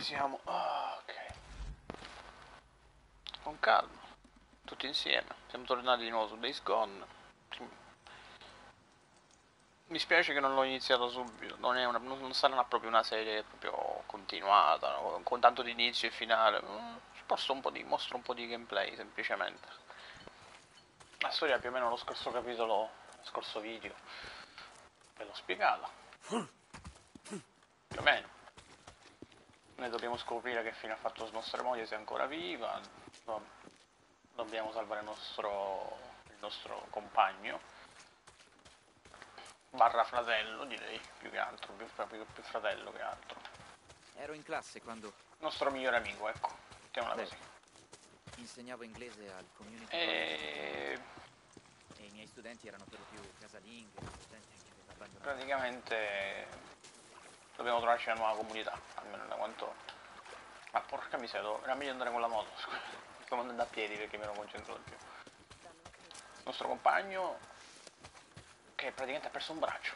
Ci siamo. Ah, ok. Con calma. Tutti insieme. Siamo tornati di nuovo su Days Gone. Mi spiace che non l'ho iniziato subito. Non sarà proprio una serie proprio continuata, no? Con tanto di inizio e finale. Mostro un po' di gameplay semplicemente. La storia più o meno lo scorso capitolo, lo scorso video, ve l'ho spiegata. Più o meno. Noi dobbiamo scoprire che fine ha fatto nostra moglie, se è ancora viva. Dobbiamo salvare il nostro compagno. Barra fratello, direi, più che altro, più fratello che altro. Ero in classe quando... Il nostro migliore amico, ecco, mettiamola così. Insegnavo inglese al community college e i miei studenti erano per lo più casalinghe, gente che aveva abbandonato. Praticamente dobbiamo trovarci una nuova comunità, almeno da quanto... Ma porca miseria, era meglio andare con la moto, sto andando a piedi perché mi ero concentrato di più. Il nostro compagno, che praticamente ha perso un braccio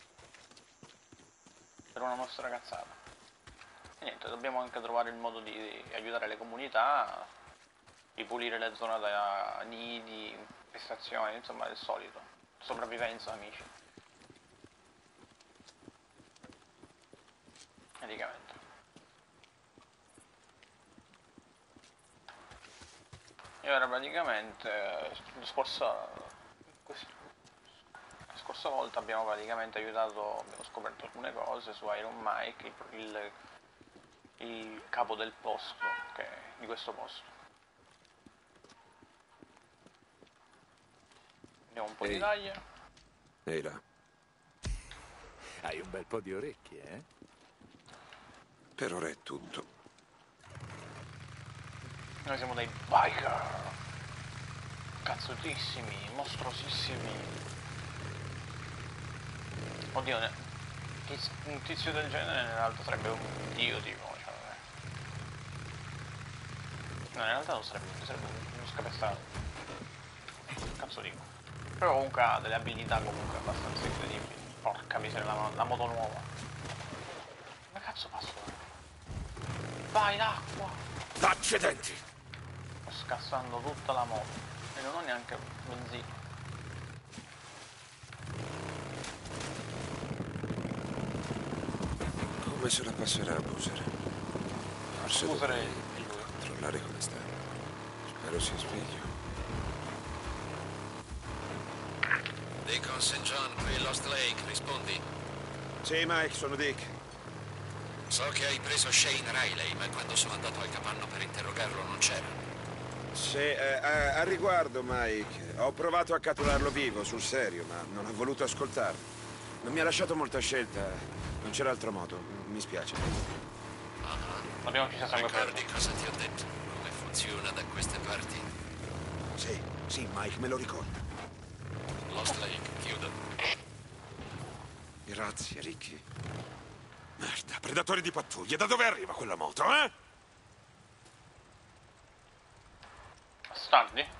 per una nostra ragazzata. E niente, dobbiamo anche trovare il modo di aiutare le comunità, di pulire le zone da nidi, infestazioni, insomma il solito. Sopravvivenza, amici. Praticamente. E ora praticamente la scorsa volta abbiamo praticamente aiutato, abbiamo scoperto alcune cose su Iron Mike, il capo del posto, di questo posto. Vediamo un po' di taglia. Ehi là. Hai un bel po' di orecchie, eh? Per ora è tutto. Noi siamo dei biker. Cazzutissimi, mostruosissimi. Oddio, un tizio del genere in realtà sarebbe un dio tipo, cioè, no, in realtà non sarebbe uno scapestrato. Cazzo dico. Però comunque ha delle abilità comunque abbastanza incredibili. Porca miseria, la moto nuova. Come cazzo passo? Vai, l'acqua! Accidenti! Sto scassando tutta la moto. E non ho neanche benzina. Come se la passerà Boozer? Forse dovrei lui. controllare come sta. Spero sia sveglio. Deacon St. John, qui Lost Lake, rispondi. Sì, Mike, sono Dick. So che hai preso Shane Riley, ma quando sono andato al capanno per interrogarlo non c'era. Sì, a riguardo, Mike, ho provato a catturarlo vivo, sul serio, ma non ho voluto ascoltarlo. Non mi ha lasciato molta scelta, non c'era altro modo, mi spiace. Abbiamo ucciso sangue Ricordi freddo. cosa ti ho detto? Come funziona da queste parti? Sì, Mike, me lo ricordo. Lost Lake, chiudo. Grazie, Ricky. Merda, predatori di pattuglia, da dove arriva quella moto, eh? Bastardi?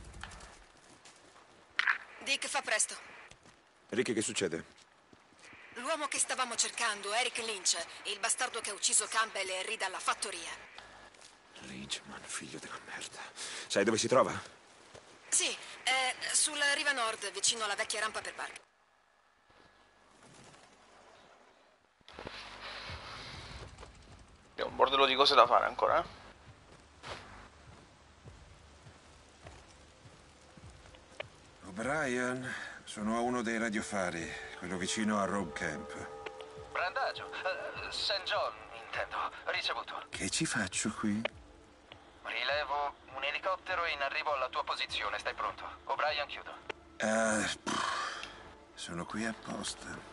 Dick, fa presto. Ricky, che succede? L'uomo che stavamo cercando, Eric Lynch, il bastardo che ha ucciso Campbell e Reed alla fattoria. Lynchman, figlio della merda. Sai dove si trova? Sì, è sulla riva nord, vicino alla vecchia rampa per barche. Abbiamo un bordello di cose da fare ancora, eh? O'Brien, sono a uno dei radiofari, quello vicino a Rogue Camp. Brandagio, St. John, intendo, ricevuto. Che ci faccio qui? Rilevo un elicottero in arrivo alla tua posizione, stai pronto? O'Brien, chiudo. Sono qui apposta.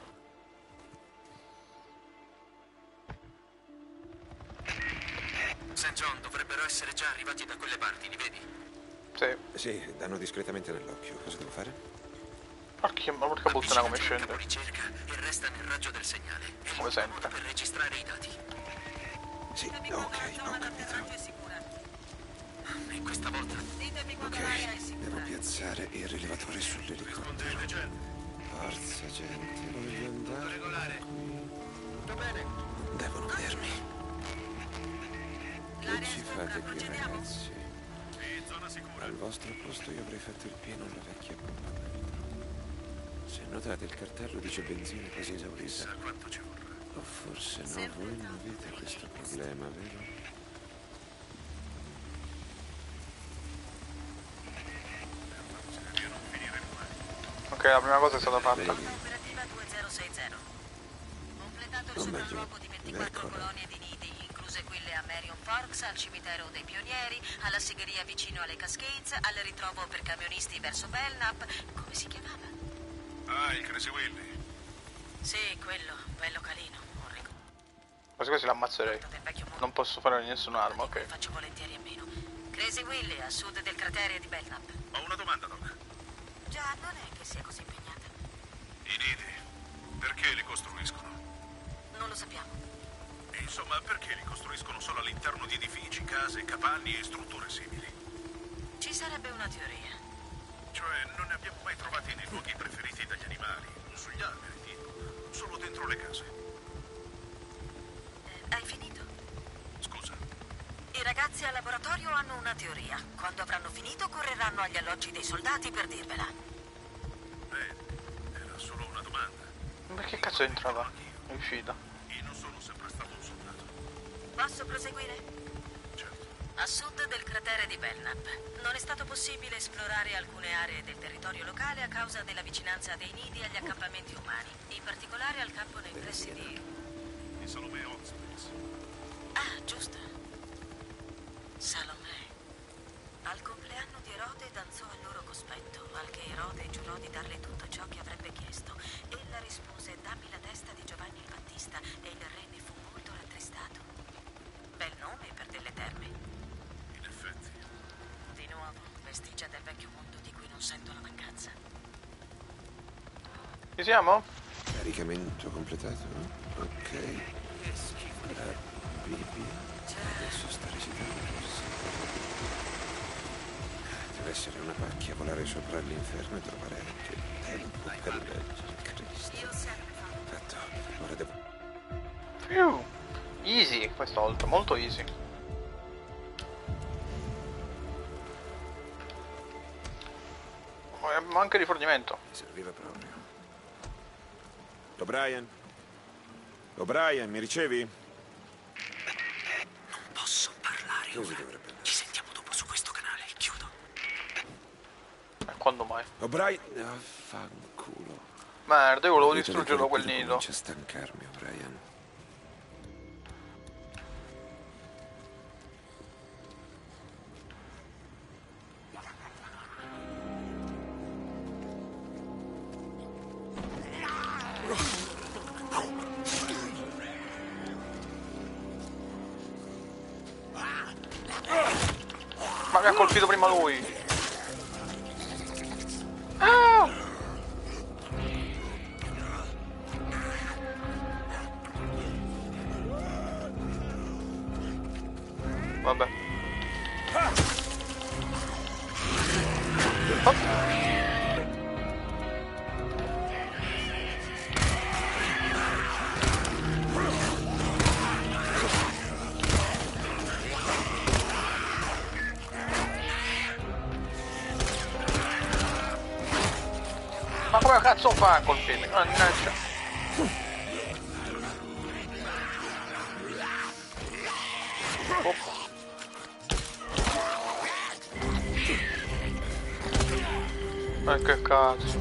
St. John dovrebbero essere già arrivati da quelle parti, li vedi? Sì, danno discretamente nell'occhio. Cosa devo fare? Porca puttana come scende. Ricerca e resta nel raggio del segnale. Come sempre. Per registrare i dati. Sì, ok, ho capito. E questa volta Ok, devo piazzare il rilevatore sull'elicottero. Forza, gente, voglio andare. regolare. Qui. Va bene. Devono vedermi. fate qui, ragazzi? Al vostro posto io avrei fatto il pieno alla vecchia bomba. Se notate, il cartello dice benzina quasi esaurita. O forse no, voi non avete questo problema, vero? Ok, la prima cosa è stata fatta. Operativa 2060. Completato il sopralluogo di 24 colonie di nidi, incluse quelle a Marion Parks, al cimitero dei pionieri, alla segheria vicino alle Cascades, al ritrovo per camionisti verso Belknap. Come si chiamava? Ah, il Crazy Willy. Sì, quello, bello calino. Un ricordo Quasi quasi l'ammazzerei. del vecchio mondo. Non posso fare nessun'arma, ok. Faccio volentieri a meno. Crazy Willy, a sud del cratere di Belknap. Ho una domanda, Doc. Già, non è che sia così impegnata. I nidi, perché li costruiscono? Non lo sappiamo. Insomma, perché li costruiscono solo all'interno di edifici, case, capanni e strutture simili? Ci sarebbe una teoria. Cioè, non ne abbiamo mai trovati nei luoghi preferiti dagli animali, sugli alberi, tipo, solo dentro le case. Hai finito? Scusa, I ragazzi al laboratorio hanno una teoria. Quando avranno finito, correranno agli alloggi dei soldati per dirvela. era solo una domanda. Ma che cazzo entrava? È uscita. Io non sono sempre stato un soldato. Posso proseguire? Certo. A sud del cratere di Belknap. Non è stato possibile esplorare alcune aree del territorio locale a causa della vicinanza dei nidi agli accampamenti umani, in particolare al campo nei pressi di... Di Salome Hotspace. Ah, giusto. Salomè. Al compleanno di Erode danzò al loro cospetto, al che Erode giurò di darle tutto ciò che avrebbe chiesto. Ella rispose: dammi la testa di Giovanni il Battista, e il re ne fu molto rattristato. Bel nome per delle terme. In effetti. Di nuovo, vestigia del vecchio mondo di cui non sento la mancanza. Ci siamo? Caricamento completato. Ok. La Bibbia. Adesso sta recitando forse. Deve essere una pacchia volare sopra l'inferno e trovare anche il tempo per leggere Cristo. Io ho sempre fatto. Fatto. Ora devo... Più. Easy questa volta, molto easy. Ma anche rifornimento. Mi serviva proprio. O'Brien? O'Brien, mi ricevi? Non posso parlare Così ora. dovrebbe andare. Ci sentiamo dopo su questo canale. Chiudo. Quando mai? O'Brien... Ah, fanculo. Merda, io volevo Vedete distruggerlo che quel quello nido. comincia a stancarmi, O'Brien. Ma mi ha colpito prima lui. Ah! Vabbè. Oh. Ma come cazzo fa a colpirmi? Mannaggia. Oh. Che cazzo.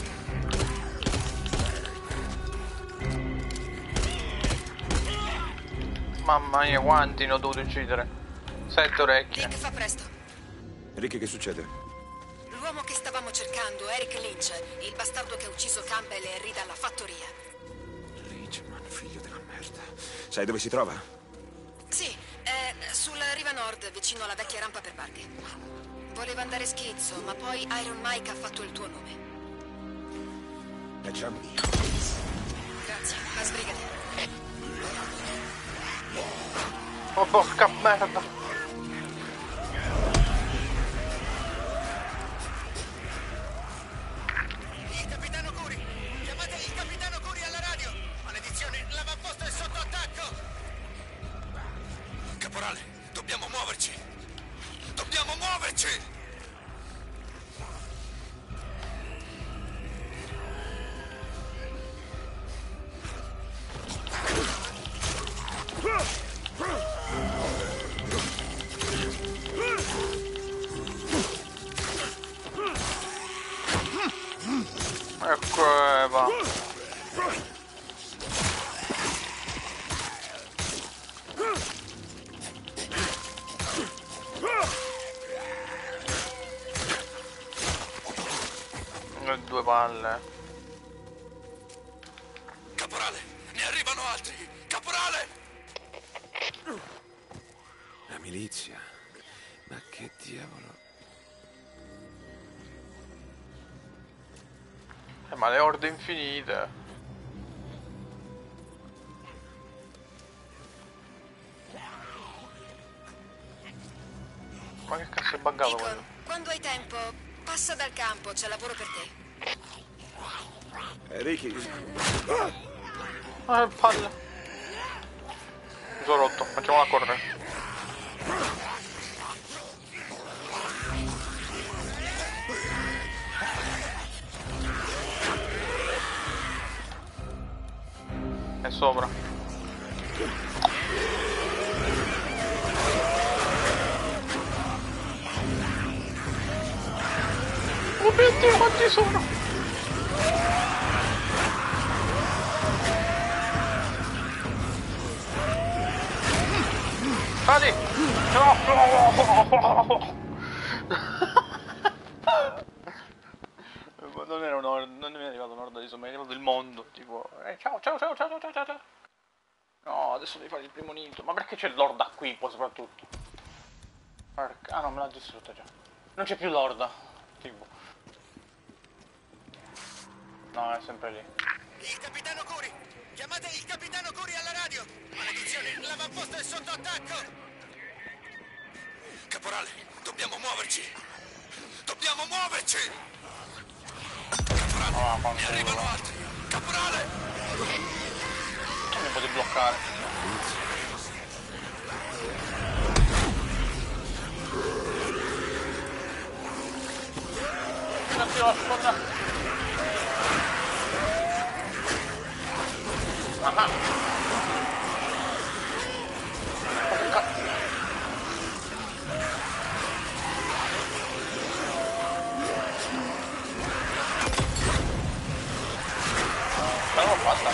Mamma mia, quanti ne ho dovuto uccidere? 7 orecchie. Dick, fa presto. Ricky, che succede? L'uomo che stavamo cercando, Eric Lynch, il bastardo che ha ucciso Campbell e Henry dalla fattoria. Richman, figlio della merda. Sai dove si trova? Sì, è sulla riva nord, vicino alla vecchia rampa per barche. Voleva andare schizzo, ma poi Iron Mike ha fatto il tuo nome. Facciamo. Grazie, ma sbrigati. Oh porca merda. Il capitano Curi! Chiamate il capitano Curi alla radio! Maledizione, l'avamposto è sotto attacco! Caporale, Dobbiamo muoverci! Dobbiamo muoverci! Ecco, va. Le due palle. Caporale, ne arrivano altri! Caporale! La milizia? Ma che diavolo? Ma le orde infinite. Ma che cazzo è buggato quello? Deacon, quando hai tempo, passa dal campo, c'è lavoro per te. Ricky, Ah, palle. Mi sono rotto, facciamola correre. È sopra. Oh mio Dio, quanti sono? Vadi! Ma non era non mi è arrivato un'orda di zombie, mi è arrivato il mondo, tipo, ciao, ciao, ciao, ciao, ciao, ciao, ciao. No, adesso devi fare il primo ninto. Ma perché c'è l'orda qui, poi soprattutto? Ah no, me l'ha distrutta già. Non c'è più l'orda. Tipo. No, è sempre lì. Il capitano Curi! Chiamate il capitano Curi alla radio! Maledizione, l'avamposto è sotto attacco! Caporale, dobbiamo muoverci! Dobbiamo muoverci! Caporale, ne arrivano altri! Caporale! Non mi potete bloccare. Un attimo, scusa. Ah. Però l'ho fatta,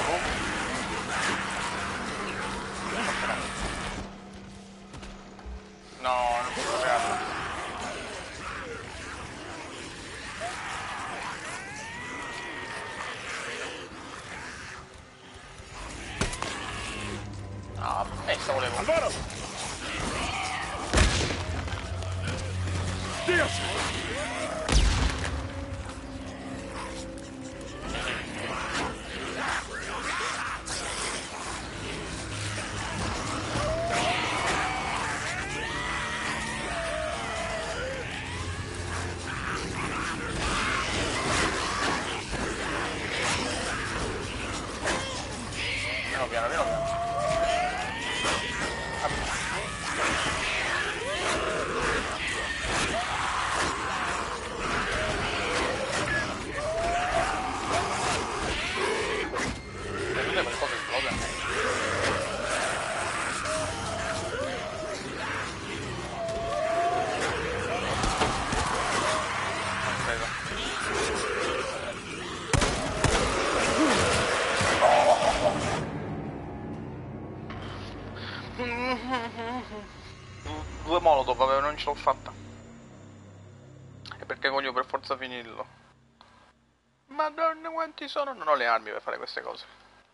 no, non posso crearla. Ah, sta volevo. Alvaro! Dio! Piano piano, piano piano. Vedete quelle cose esplodono. Due molotov avevo, non ce l'ho fatta. E perché voglio per forza finirlo. Madonna quanti sono. Non ho le armi per fare queste cose.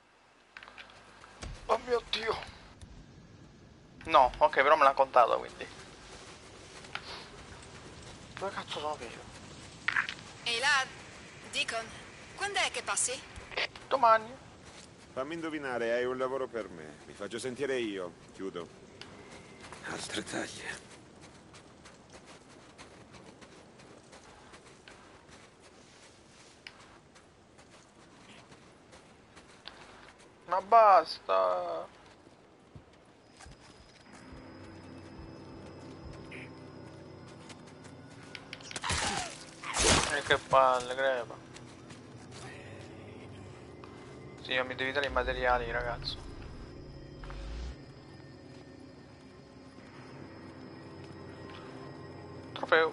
Oh mio Dio. No, ok, però me l'ha contata quindi. Dove cazzo sono io? Ehi là, Deacon, quando è che passi? Domani. fammi indovinare, hai un lavoro per me. Mi faccio sentire io. Chiudo. Altre taglie. Ma basta. Che palle, crepa. Sì, io mi devi dare i materiali, ragazzo. Trofeo.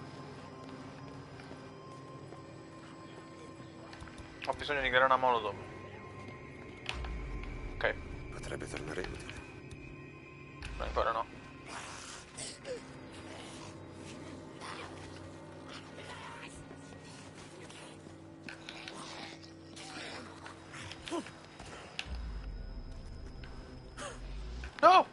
Ho bisogno di creare una molotov. Ok. Potrebbe tornare utile. No, ancora no. No!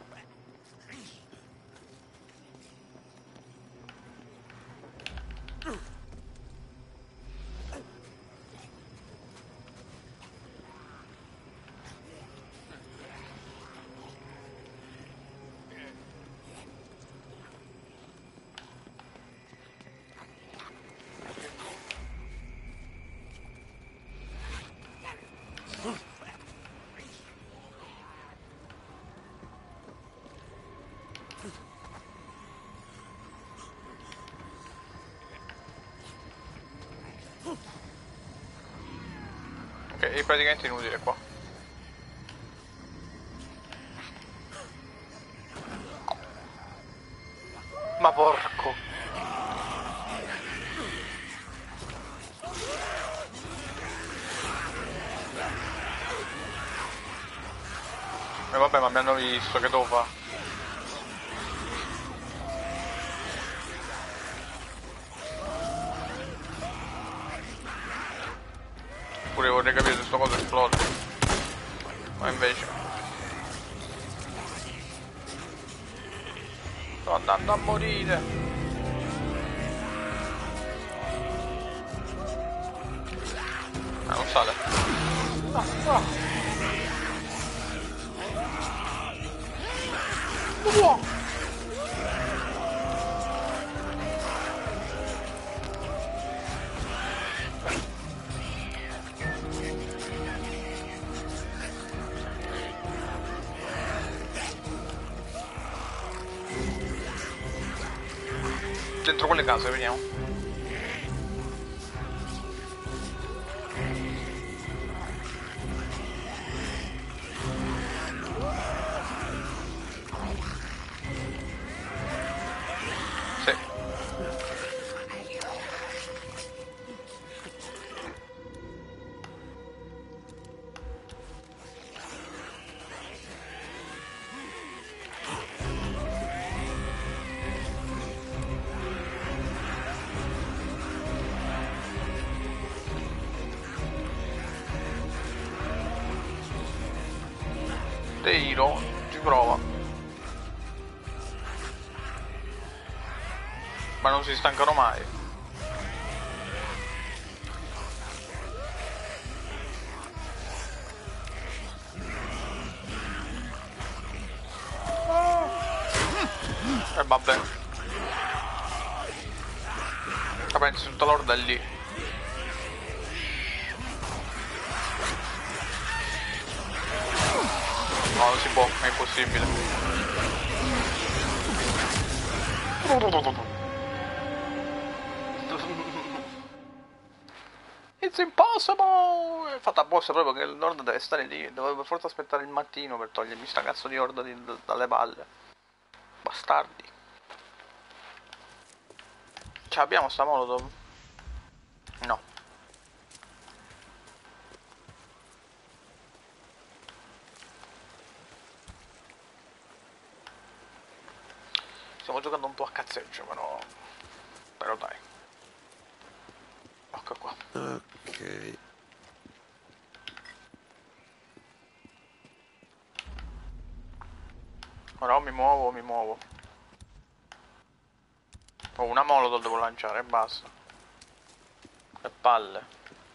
Ok, è praticamente inutile qua. Ma porco. E vabbè, ma mi hanno visto, che devo fare? Pure vorrei capire se sto coso esplode. Ma invece sto andando a morire. Ah, non sale. No, no. Wow. Dentro quelle case, vediamo. Sì. Teiro, ci prova. Ma non si stancano mai. E vabbè. La pensi tutta l'orda è lì. No, non si può, è impossibile. It's impossible! È fatta apposta proprio che l'orda deve stare lì. Dovevo per forza aspettare il mattino per togliermi sta cazzo di orda dalle palle. Bastardi. Ce l'abbiamo sta molotov? No. Stiamo giocando un po' a cazzeggio, però dai. Ecco qua. Ok. Ora mi muovo. Ho una molotov devo lanciare e basta. Che palle.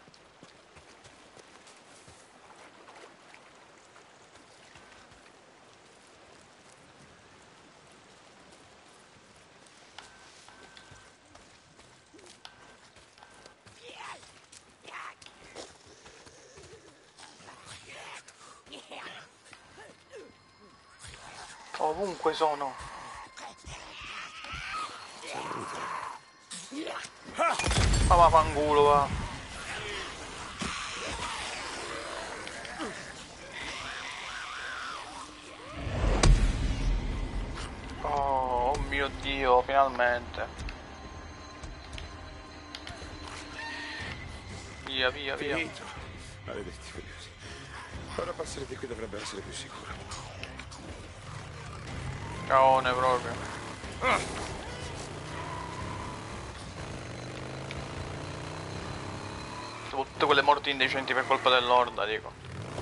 Ovunque sono. Salute. Ma vaffanculo, va. Oh mio Dio, finalmente. Via, via, via. Finito. Maledetti furiosi. Ora passare di qui dovrebbe essere più sicuro. Caone proprio. Tutte quelle morti indecenti per colpa dell'orda, dico.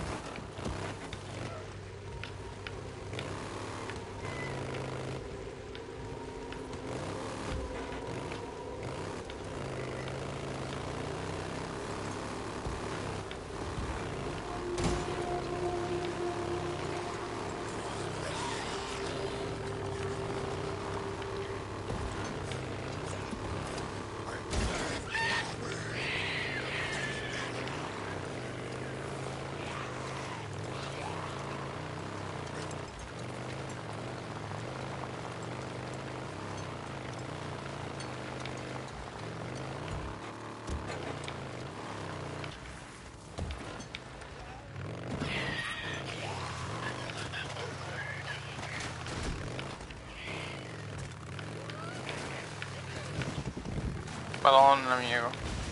Madonna mia.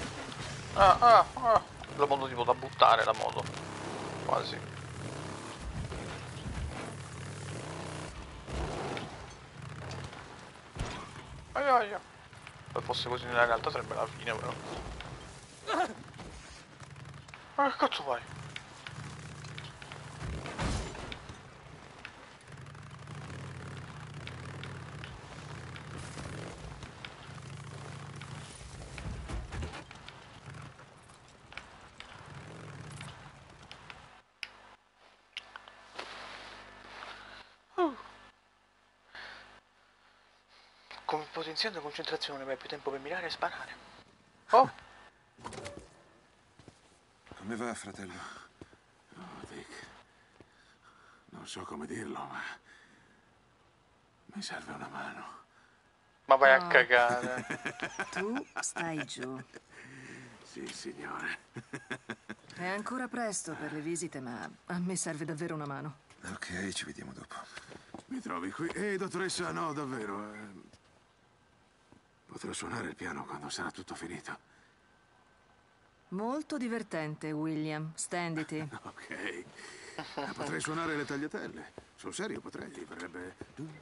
La moto tipo da buttare, la moto. Quasi. Aia. Se fosse così nella realtà sarebbe la fine però. Ma che cazzo fai? Potenziando concentrazione, ma hai più tempo per mirare e sparare. Oh! Come va, fratello? Oh, Dick. Non so come dirlo, ma mi serve una mano. Ma vai a cagare. Tu stai giù. Sì, signore. È ancora presto per le visite, ma a me serve davvero una mano. Ok, ci vediamo dopo. Mi trovi qui? Ehi, dottoressa, no, davvero. Potrò suonare il piano quando sarà tutto finito. Molto divertente, William. Stenditi. Ok. Potrei suonare le tagliatelle. Sul serio potrei, verrebbe...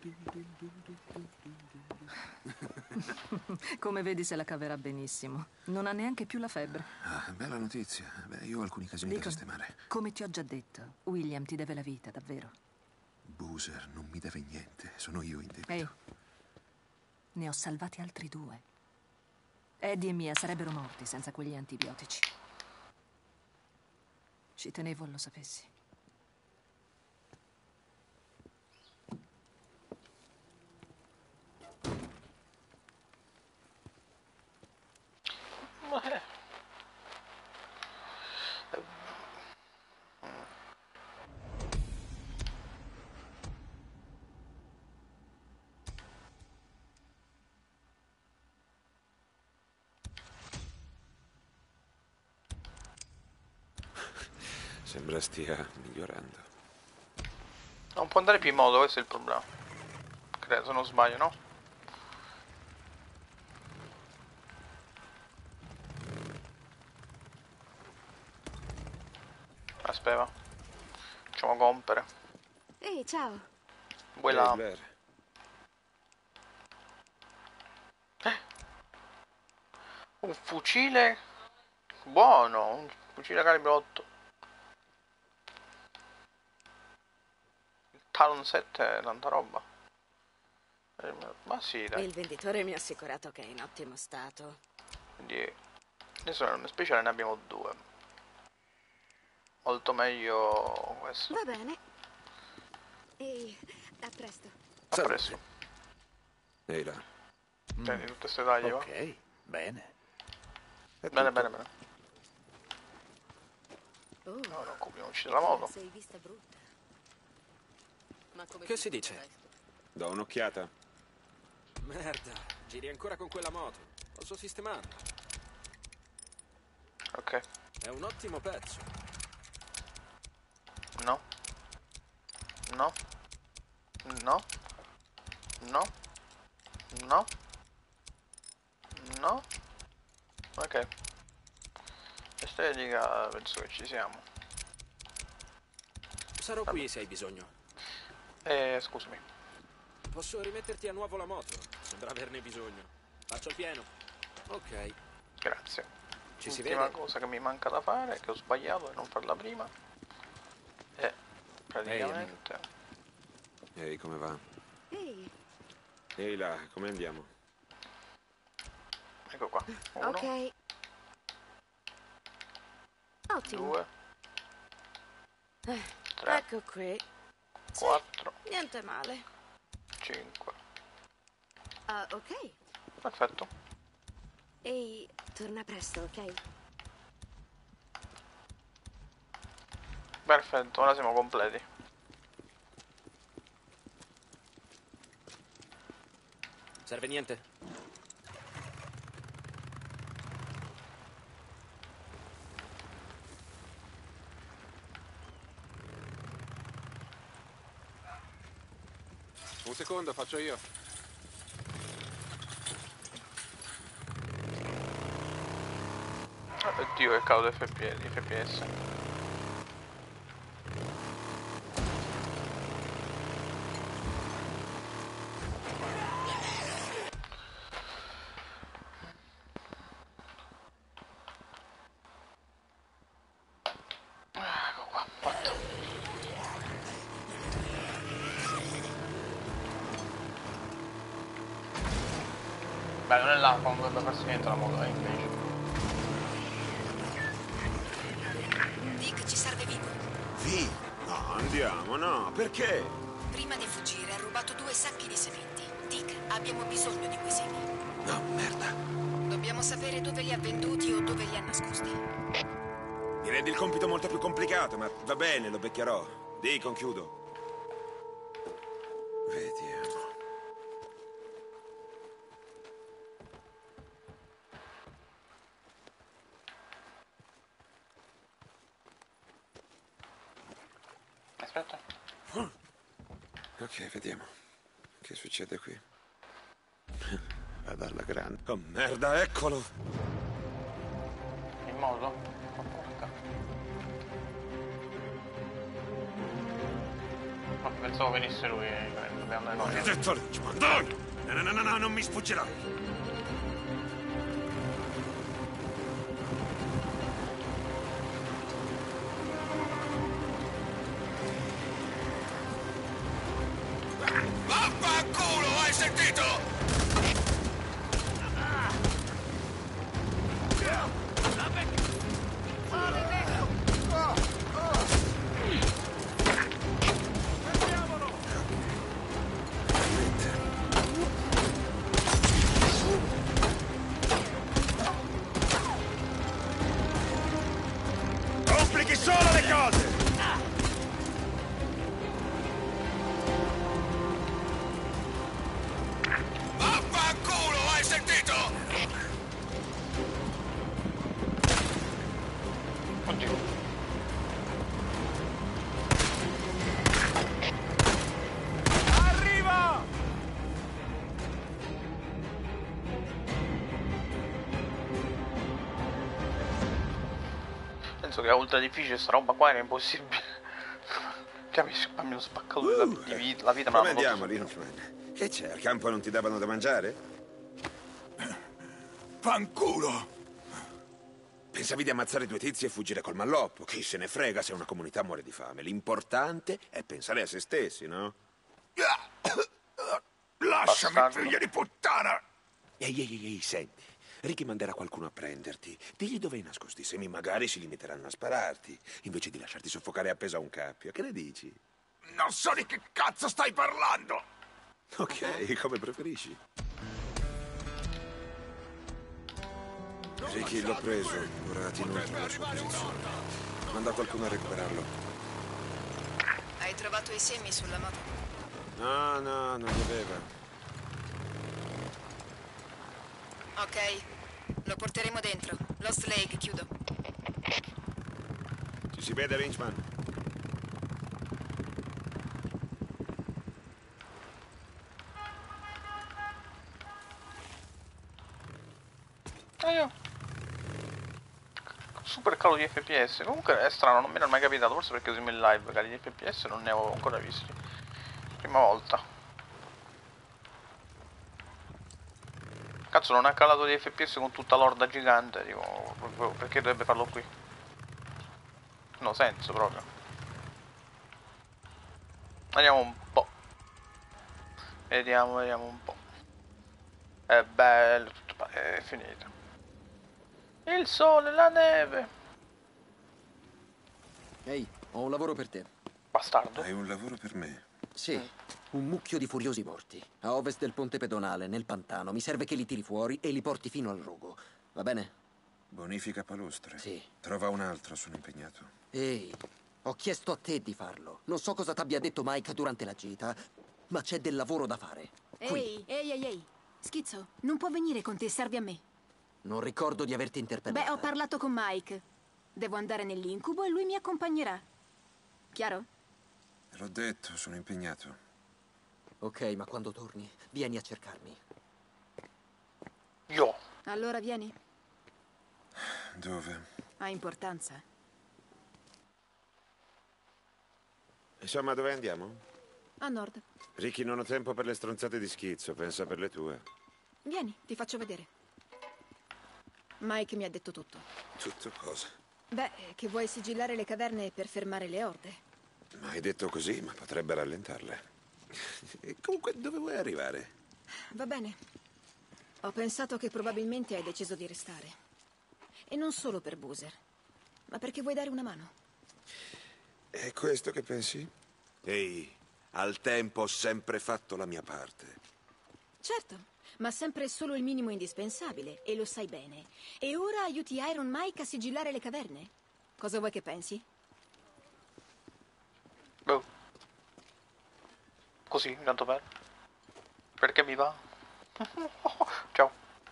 Come vedi se la caverà benissimo. Non ha neanche più la febbre. Ah, bella notizia. Beh, io ho alcuni casini da sistemare. Come ti ho già detto, William ti deve la vita, davvero. Boozer non mi deve niente. Sono io in debito. Ehi. Ne ho salvati altri 2. Eddie e Mia sarebbero morti senza quegli antibiotici. Ci tenevo lo sapessi. Sembra stia migliorando. Non può andare più in moto, questo è il problema. Credo, se non sbaglio, no? Aspetta. Facciamo compere. Ehi, ciao. Quella... Blair. Un fucile buono, un fucile calibro 8. Il Talon 7 è tanta roba. Ma sì, dai. Il venditore mi ha assicurato che è in ottimo stato. Quindi adesso nel speciale ne abbiamo 2. Molto meglio questo. Va bene. Ehi, a presto. A presto. Ehi là. Prendi tutte queste taglie, va? Ok, bene. Bene. Oh, No, non occupiamoci della moto. sei vista brutta. Ma come Che si dice? Do un'occhiata. Merda, giri ancora con quella moto. Posso sistemarla. Ok. È un ottimo pezzo. No. No. No. No. No. No. Ok. Estetica, penso che ci siamo. Sarò qui se hai bisogno. Scusami. Posso rimetterti a nuovo la moto. Sembra averne bisogno. Faccio il pieno. Ok. Grazie. Ci si L'ultima vede? cosa che mi manca da fare, che ho sbagliato di non farla prima, è praticamente... Ehi, come va? Ehi, Ehi là, come andiamo? Ecco qua. 1, ok. Ottimo. 2, 3, Ecco qui. 4, Niente male. 5. Ok. Perfetto. Ehi, torna presto, ok? Perfetto, ora siamo completi. Serve niente? Un secondo, faccio io. Oddio, che calo di FPS. Ecco qua, fatto. Beh, non è là, non dovrebbe farsi niente la moto, invece. Dick ci serve vivo. Vi? No, andiamo, no. Perché? Prima di fuggire ha rubato 2 sacchi di sementi. Dick, abbiamo bisogno di quei semi. No, merda. Dobbiamo sapere dove li ha venduti o dove li ha nascosti. Mi rendi il compito molto più complicato, ma va bene, lo becchierò. Dì, conchiudo. Vediamo. Aspetta. Ok, vediamo. Che succede qui? Vado alla grande. Oh, merda, eccolo! In moto? Ma porca. Ma pensavo venisse lui, dobbiamo andare noi. Maledetto Richmond! No, non mi sfuggirai! Vaffanculo, hai sentito? Complichi solo le cose! Vaffanculo, hai sentito? Oddio. Arriva! Penso che è ultra difficile sta roba qua, era impossibile. Capisco, mi hanno spaccato la vita, ma Come non andiamo, Linfman? Che c'è? Al campo non ti davano da mangiare? Fanculo! Pensavi di ammazzare 2 tizi e fuggire col malloppo? Chi se ne frega se una comunità muore di fame? L'importante è pensare a se stessi, no? Lasciami, Bastardo. figlia di puttana! Ehi, senti. Ricky manderà qualcuno a prenderti. Digli dove hai nascosti i semi, magari si limiteranno a spararti, invece di lasciarti soffocare appeso a un cappio. Che ne dici? Non so di che cazzo stai parlando! Ok, come preferisci. Ricky l'ho preso, ora ti inoltre la sua posizione. Manda qualcuno a recuperarlo. Hai trovato i semi sulla moto? No, non li aveva. Ok, lo porteremo dentro. Lost Lake, chiudo. Si vede, Lynchman? Io super calo di FPS. Comunque è strano, non mi era mai capitato. Forse perché siamo in live, cali di FPS non ne avevo ancora visti. Prima volta. Cazzo, non ha calato di FPS con tutta l'orda gigante. Dico, perché dovrebbe farlo qui? No senso proprio. Vediamo un po'. Vediamo un po'. È bello, tutto, è finito. Il sole, la neve. Ehi, ho un lavoro per te. Bastardo. Hai un lavoro per me? Sì, un mucchio di furiosi morti. A ovest del ponte pedonale, nel pantano. Mi serve che li tiri fuori e li porti fino al rogo. Va bene? Bonifica palostre? Sì. Trova un altro, sono impegnato. Ehi, ho chiesto a te di farlo. Non so cosa t'abbia detto Mike durante la gita, ma c'è del lavoro da fare. Ehi. Schizzo, non può venire con te, serve a me. Non ricordo di averti interpellato. Beh, ho parlato con Mike. Devo andare nell'incubo e lui mi accompagnerà. Chiaro? L'ho detto, sono impegnato. Ok, ma quando torni, vieni a cercarmi. Io. Allora vieni. Dove? Ha importanza. Insomma, dove andiamo? A nord. Ricky, non ho tempo per le stronzate di Schizzo, pensa per le tue. Vieni, ti faccio vedere. Mike mi ha detto tutto. Tutto cosa? Beh, che vuoi sigillare le caverne per fermare le orde. Ma hai detto così, ma potrebbe rallentarle. E comunque, dove vuoi arrivare? Va bene. Ho pensato che probabilmente hai deciso di restare. E non solo per Boozer, ma perché vuoi dare una mano. È questo che pensi? Ehi, al tempo ho sempre fatto la mia parte. Certo, ma sempre solo il minimo indispensabile, e lo sai bene. E ora aiuti Iron Mike a sigillare le caverne? Cosa vuoi che pensi? Boh. Così, tanto per. Perché mi va? Ciao.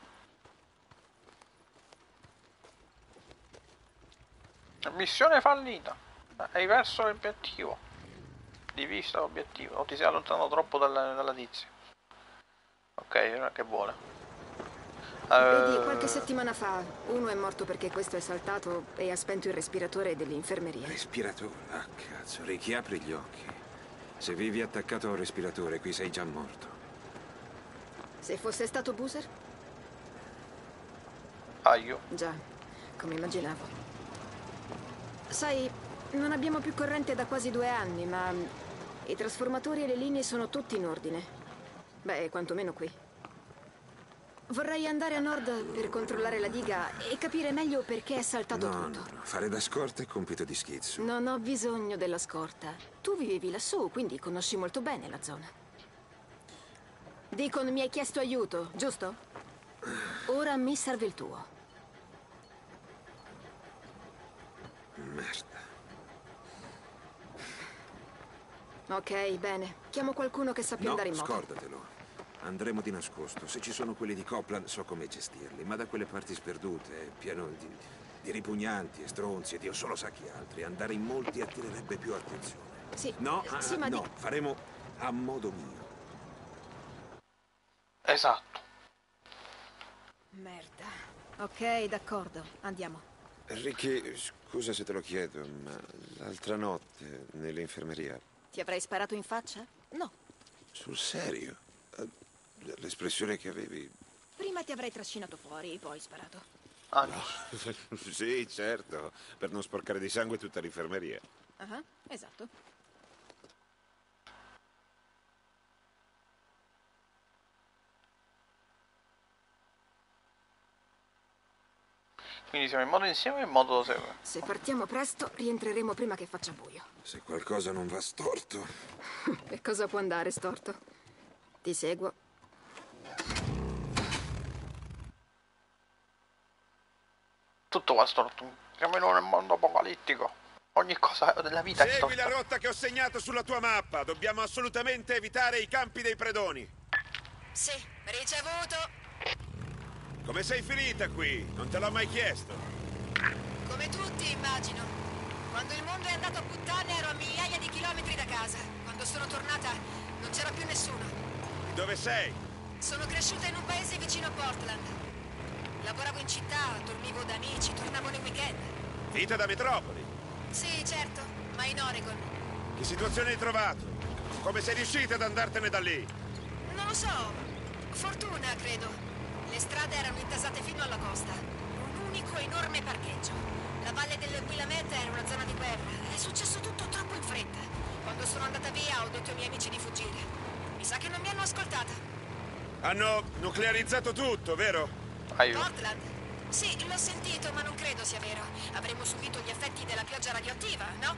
Missione fallita. Hai perso l'obiettivo. Di vista l'obiettivo. O ti sei allontanato troppo dalla tizia. Ok, ora che vuole. Vedi, qualche settimana fa uno è morto perché questo è saltato e ha spento il respiratore dell'infermeria. Respiratore? Ah, cazzo, Ricky, apri gli occhi. Se vivi attaccato a un respiratore, qui sei già morto. Se fosse stato Boozer? Io. Già, come immaginavo. Sai, non abbiamo più corrente da quasi 2 anni, ma i trasformatori e le linee sono tutti in ordine. Beh, quantomeno qui. Vorrei andare a nord per controllare la diga e capire meglio perché è saltato tutto. No. Fare da scorta è compito di Schizzo. Non ho bisogno della scorta. Tu vivevi lassù, quindi conosci molto bene la zona. Deacon mi hai chiesto aiuto, giusto? Ora mi serve il tuo. Merda. Ok, bene. Chiamo qualcuno che sappia andare in moto. Scordatelo. Andremo di nascosto. Se ci sono quelli di Copland so come gestirli, ma da quelle parti sperdute, pieno di ripugnanti e stronzi e Dio solo sa chi altri, andare in molti attirerebbe più attenzione. Sì, No, sì, ma no, faremo a modo mio. Esatto. Merda. Ok, d'accordo. Andiamo. Ricky, scusa se te lo chiedo, ma l'altra notte nell'infermeria... Ti avrei sparato in faccia? No. Sul serio? L'espressione che avevi... Prima ti avrei trascinato fuori, poi sparato. Ah, no. Sì, certo, per non sporcare di sangue tutta l'infermeria. Ah, esatto. Quindi siamo in modo insieme e in modo lo segue. Se partiamo presto, rientreremo prima che faccia buio. Se qualcosa non va storto... E cosa può andare storto? Ti seguo. Tutto va storto. Siamo in un mondo apocalittico. Ogni cosa della vita è storta. Segui la rotta che ho segnato sulla tua mappa. Dobbiamo assolutamente evitare i campi dei predoni. Sì, ricevuto. Come sei finita qui? Non te l'ho mai chiesto. Come tutti, immagino. Quando il mondo è andato a puttane ero a migliaia di chilometri da casa. Quando sono tornata non c'era più nessuno. Dove sei? Sono cresciuta in un paese vicino a Portland. Lavoravo in città, dormivo da amici, tornavo nei weekend. Vita da metropoli. Sì, certo, ma in Oregon. Che situazione hai trovato? Come sei riuscita ad andartene da lì? Non lo so. Fortuna, credo. Le strade erano intasate fino alla costa. Un unico enorme parcheggio. La valle delle Willamette era una zona di guerra. È successo tutto troppo in fretta. Quando sono andata via ho detto ai miei amici di fuggire. Mi sa che non mi hanno ascoltata. Hanno nuclearizzato tutto, vero? Portland? Sì, l'ho sentito, ma non credo sia vero. Avremmo subito gli effetti della pioggia radioattiva, no?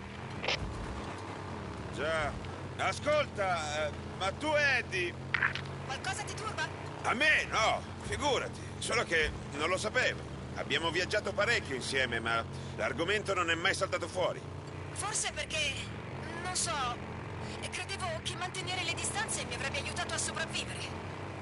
Già. Ascolta, ma tu, Eddie... Qualcosa ti turba? A me, no. Figurati. Solo che non lo sapevo. Abbiamo viaggiato parecchio insieme, ma l'argomento non è mai saltato fuori. Forse perché... non so... credevo che mantenere le distanze mi avrebbe aiutato a sopravvivere.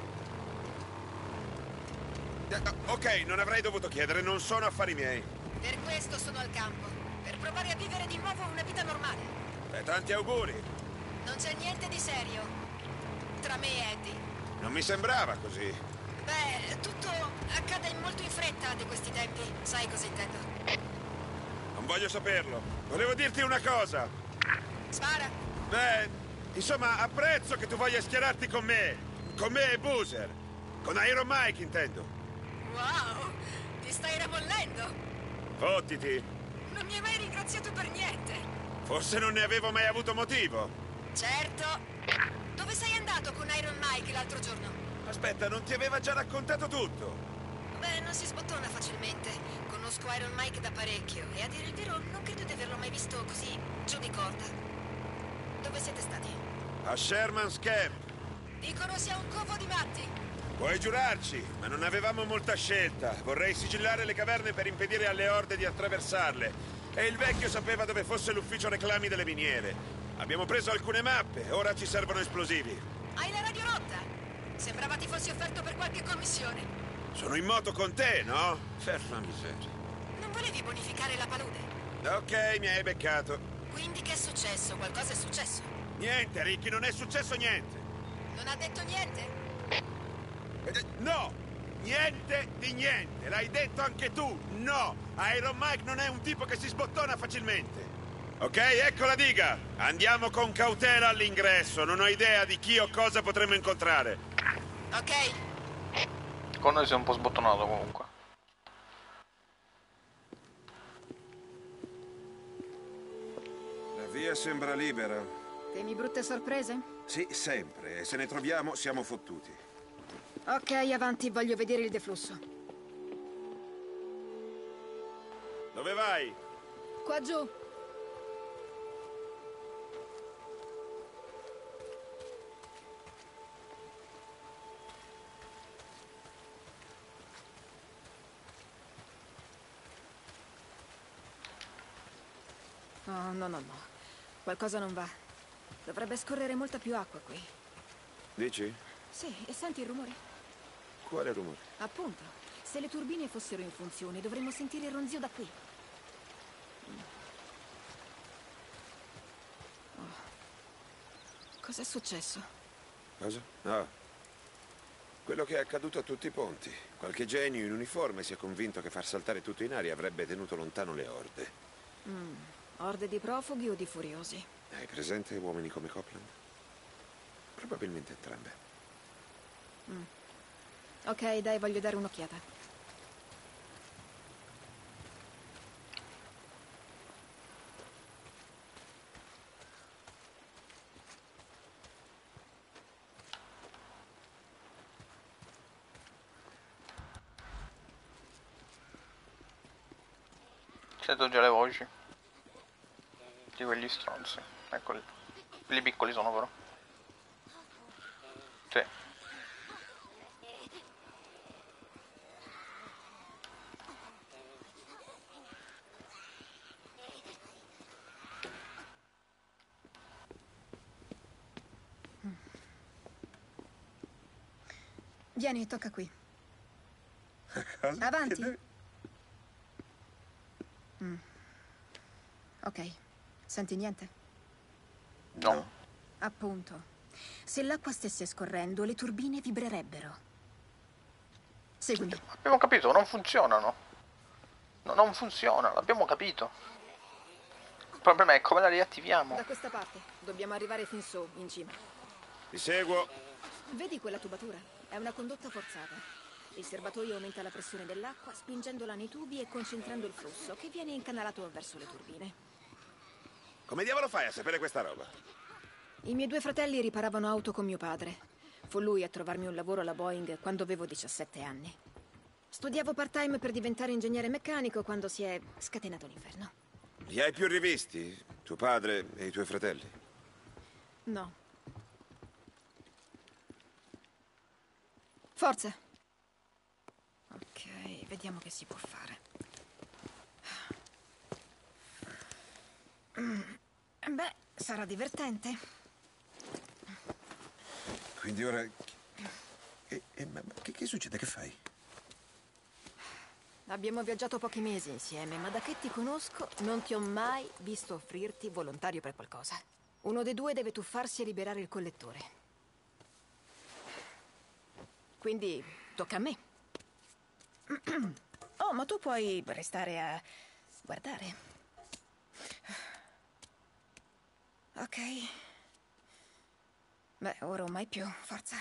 Ok, non avrei dovuto chiedere, non sono affari miei. Per questo sono al campo. Per provare a vivere di nuovo una vita normale. E tanti auguri. Non c'è niente di serio. Tra me e Eddie. Non mi sembrava così. Beh, tutto accade molto in fretta di questi tempi. Sai cosa intendo? Non voglio saperlo. Volevo dirti una cosa. Spara. Beh, insomma, apprezzo che tu voglia schierarti con me. Con me e Boozer. Con Iron Mike, intendo. Wow, ti stai ramollendo. Fottiti. Non mi hai mai ringraziato per niente. Forse non ne avevo mai avuto motivo. Certo. Dove sei andato con Iron Mike l'altro giorno? Aspetta, non ti aveva già raccontato tutto? Beh, non si sbottona facilmente. Conosco Iron Mike da parecchio e a dire il vero non credo di averlo mai visto così giù di corda. Dove siete stati? A Sherman's Camp. Dicono sia un covo di matti. Puoi giurarci, ma non avevamo molta scelta. Vorrei sigillare le caverne per impedire alle orde di attraversarle. E il vecchio sapeva dove fosse l'ufficio reclami delle miniere. Abbiamo preso alcune mappe, ora ci servono esplosivi. Hai la radio rotta? Sembrava ti fossi offerto per qualche commissione. Sono in moto con te, no? Per la miseria. Non volevi bonificare la palude? Ok, mi hai beccato. Quindi che è successo? Qualcosa è successo? Niente, Ricky, non è successo niente. Non ha detto niente? No! Niente di niente! L'hai detto anche tu! No! Iron Mike non è un tipo che si sbottona facilmente! Ok, ecco la diga! Andiamo con cautela all'ingresso, non ho idea di chi o cosa potremmo incontrare. Ok. Con noi sei un po' sbottonato comunque. La via sembra libera. Temi brutte sorprese? Sì, sempre. E se ne troviamo siamo fottuti. Ok, avanti, voglio vedere il deflusso. Dove vai? Qua giù. Oh, no. Qualcosa non va. Dovrebbe scorrere molta più acqua qui. Dici? Sì, e senti il rumore? Quale rumore? Appunto. Se le turbine fossero in funzione, dovremmo sentire il ronzio da qui. Oh. Cos'è successo? Cosa? No. Quello che è accaduto a tutti i ponti. Qualche genio in uniforme si è convinto che far saltare tutto in aria avrebbe tenuto lontano le orde. Orde di profughi o di furiosi? Hai presente uomini come Copeland? Probabilmente entrambe. Ok, dai, voglio dare un'occhiata. Sento già le voci di quegli stronzi. Eccoli. Quelli piccoli sono però. Sì. Vieni, tocca qui. Cosa? Avanti. Ok. Senti niente? No. Appunto. Se l'acqua stesse scorrendo, le turbine vibrerebbero. Seguimi. Abbiamo capito, non funzionano. No, non funziona, l'abbiamo capito. Il problema è come la riattiviamo. Da questa parte. Dobbiamo arrivare fin su, in cima. Ti seguo. Vedi quella tubatura? È una condotta forzata. Il serbatoio aumenta la pressione dell'acqua spingendola nei tubi e concentrando il flusso, che viene incanalato verso le turbine. Come diavolo fai a sapere questa roba? I miei 2 fratelli riparavano auto con mio padre. Fu lui a trovarmi un lavoro alla Boeing quando avevo 17 anni. Studiavo part-time per diventare ingegnere meccanico quando si è scatenato l'inferno. Li hai più rivisti? Tuo padre e i tuoi fratelli? No. Forza. Ok, vediamo che si può fare. Beh, sarà divertente. Quindi ora... ma che succede? Che fai? Abbiamo viaggiato pochi mesi insieme, ma da che ti conosco non ti ho mai visto offrirti volontario per qualcosa. Uno dei 2 deve tuffarsi e liberare il collettore. Quindi tocca a me. Oh, ma tu puoi restare a guardare. Ok. Beh, ora o mai più, forza.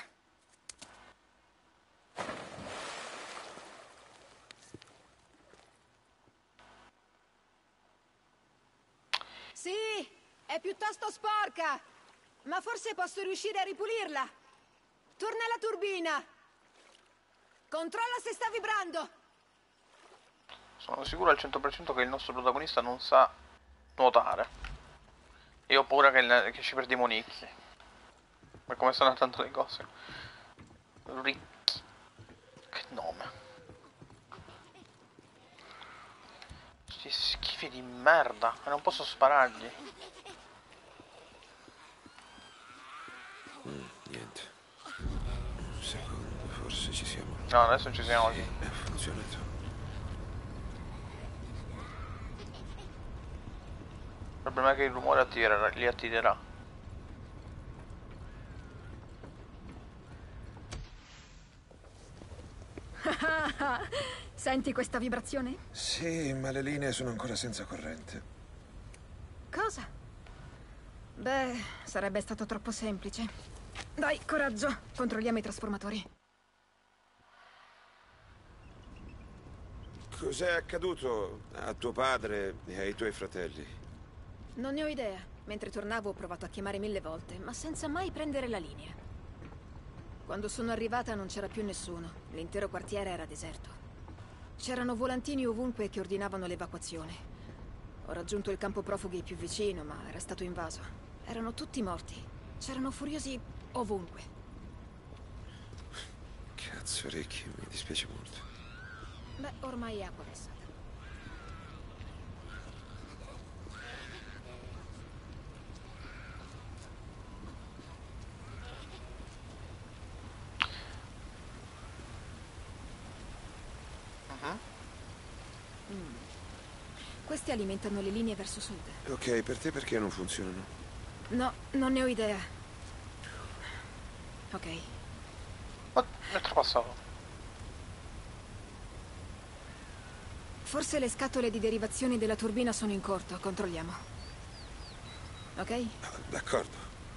Sì, è piuttosto sporca, ma forse posso riuscire a ripulirla. Torna alla turbina. Controlla se sta vibrando. Sono sicuro al 100% che il nostro protagonista non sa nuotare. Io ho paura che ci perdiamo Nicky. Ma come stanno andando le cose? Ricky. Che nome. Sti schifi di merda. E non posso sparargli. Niente. Un secondo, forse ci siamo. No, adesso non ci siamo. Sì, ha funzionato. Il problema è che il rumore li attirerà. Senti questa vibrazione? Sì, ma le linee sono ancora senza corrente. Cosa? Beh, sarebbe stato troppo semplice. Dai, coraggio. Controlliamo i trasformatori. Cos'è accaduto a tuo padre e ai tuoi fratelli? Non ne ho idea. Mentre tornavo ho provato a chiamare 1000 volte, ma senza mai prendere la linea. Quando sono arrivata non c'era più nessuno. L'intero quartiere era deserto. C'erano volantini ovunque che ordinavano l'evacuazione. Ho raggiunto il campo profughi più vicino, ma era stato invaso. Erano tutti morti. C'erano furiosi ovunque. Cazzo, Ricky, mi dispiace molto. Beh, ormai è acqua passata. Questi alimentano le linee verso sud. Ok, per te perché non funzionano? No, non ne ho idea. Ok. Ma è trapassato. Forse le scatole di derivazione della turbina sono in corto. Controlliamo. Ok? D'accordo.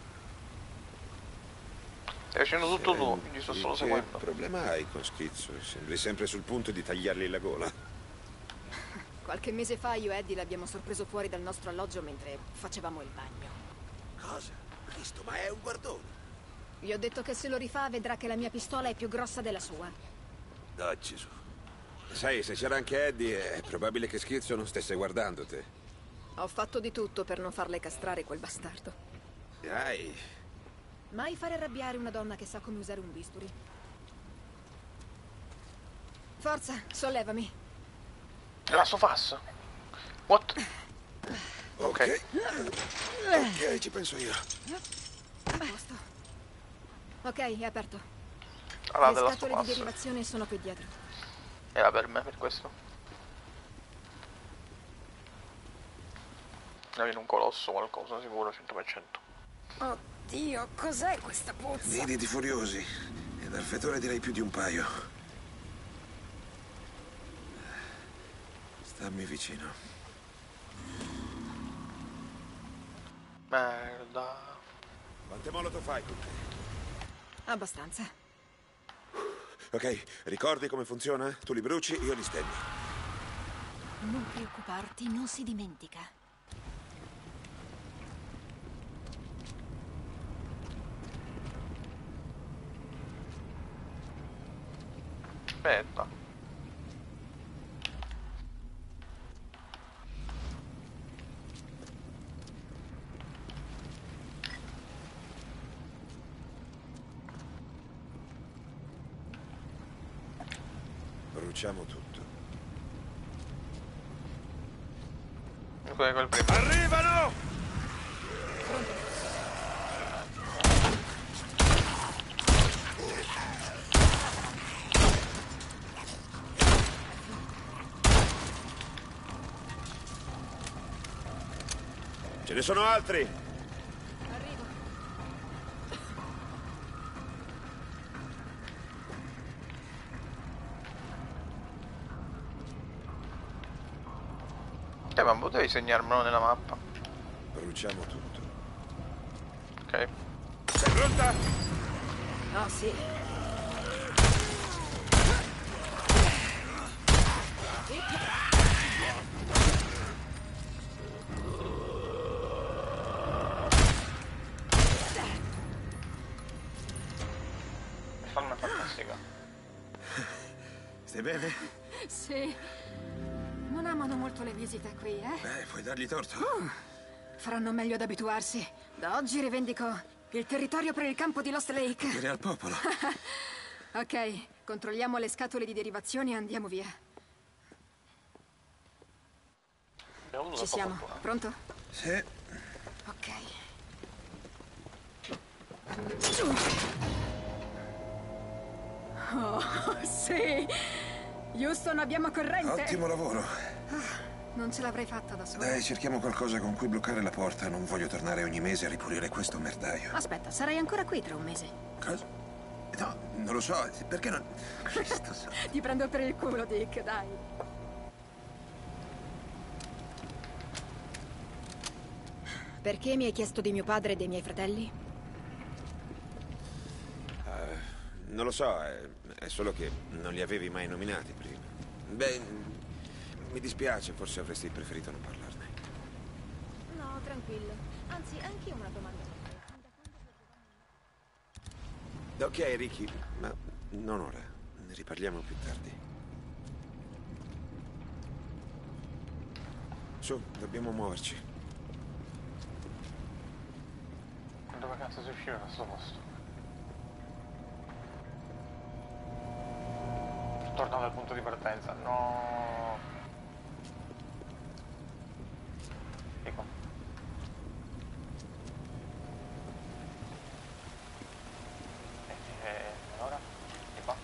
Stai facendo tutto tu, quindi sto solo seguendo. Che problema hai con Schizzo? Sembri sempre sul punto di tagliargli la gola. Qualche mese fa io e Eddie l'abbiamo sorpreso fuori dal nostro alloggio mentre facevamo il bagno. Cosa? Cristo, ma è un guardone. Gli ho detto che se lo rifà vedrà che la mia pistola è più grossa della sua. Dai, Gesù. Sai, se c'era anche Eddie, è probabile che Schizzo non stesse guardando te. Ho fatto di tutto per non farle castrare quel bastardo. Dai. Mai fare arrabbiare una donna che sa come usare un bisturi. Forza, sollevami. Last of Us. What? Ok. Ok, ci penso io. A posto. Ok, è aperto. Allora, Le della scatole di Last of Us. derivazione sono qui dietro. Era per me, per questo. Avere un colosso o qualcosa, sicuro, 100%. Oddio, cos'è questa puzza? Nidi di furiosi. E dal fetore direi più di un paio. Stammi vicino. Merda. Quante molotov fai con te? Abbastanza. Ok, ricordi come funziona? Tu li bruci, io li stendi. Non preoccuparti, non si dimentica. Aspetta. Bruciamo tutto. Quel primo. Arrivano! Ce ne sono altri! Arrivo. Ma potevi segnarmelo nella mappa. Bruciamo tutto. Ok. Sei pronta? Oh, sì. Forma fantastica. Stai bene? Sì. Non amano molto le visite qui, eh? Beh, puoi dargli torto. Faranno meglio ad abituarsi. Da oggi rivendico il territorio per il campo di Lost Lake. Dire al popolo. Ok, controlliamo le scatole di derivazione e andiamo via. Ci siamo. Pronto? Sì. Ok. Oh, sì! Houston, abbiamo corrente! Ottimo lavoro. Non ce l'avrei fatta da sola. Dai, cerchiamo qualcosa con cui bloccare la porta. Non voglio tornare ogni mese a ripulire questo merdaio. Aspetta, sarai ancora qui tra un mese. Cosa? No, non lo so. Perché non... Cristo santo. Ti prendo per il culo, Dick, dai. Perché mi hai chiesto di mio padre e dei miei fratelli? Non lo so, è solo che non li avevi mai nominati prima. Beh, mi dispiace, forse avresti preferito non parlarne. No, tranquillo. Anzi, anche io ho una domanda per te. Ok, Ricky, ma non ora. Ne riparliamo più tardi. Su, dobbiamo muoverci. Dove cazzo si usciva da sto posto? Tornato al punto di partenza, no. Ecco. Allora? Di qua?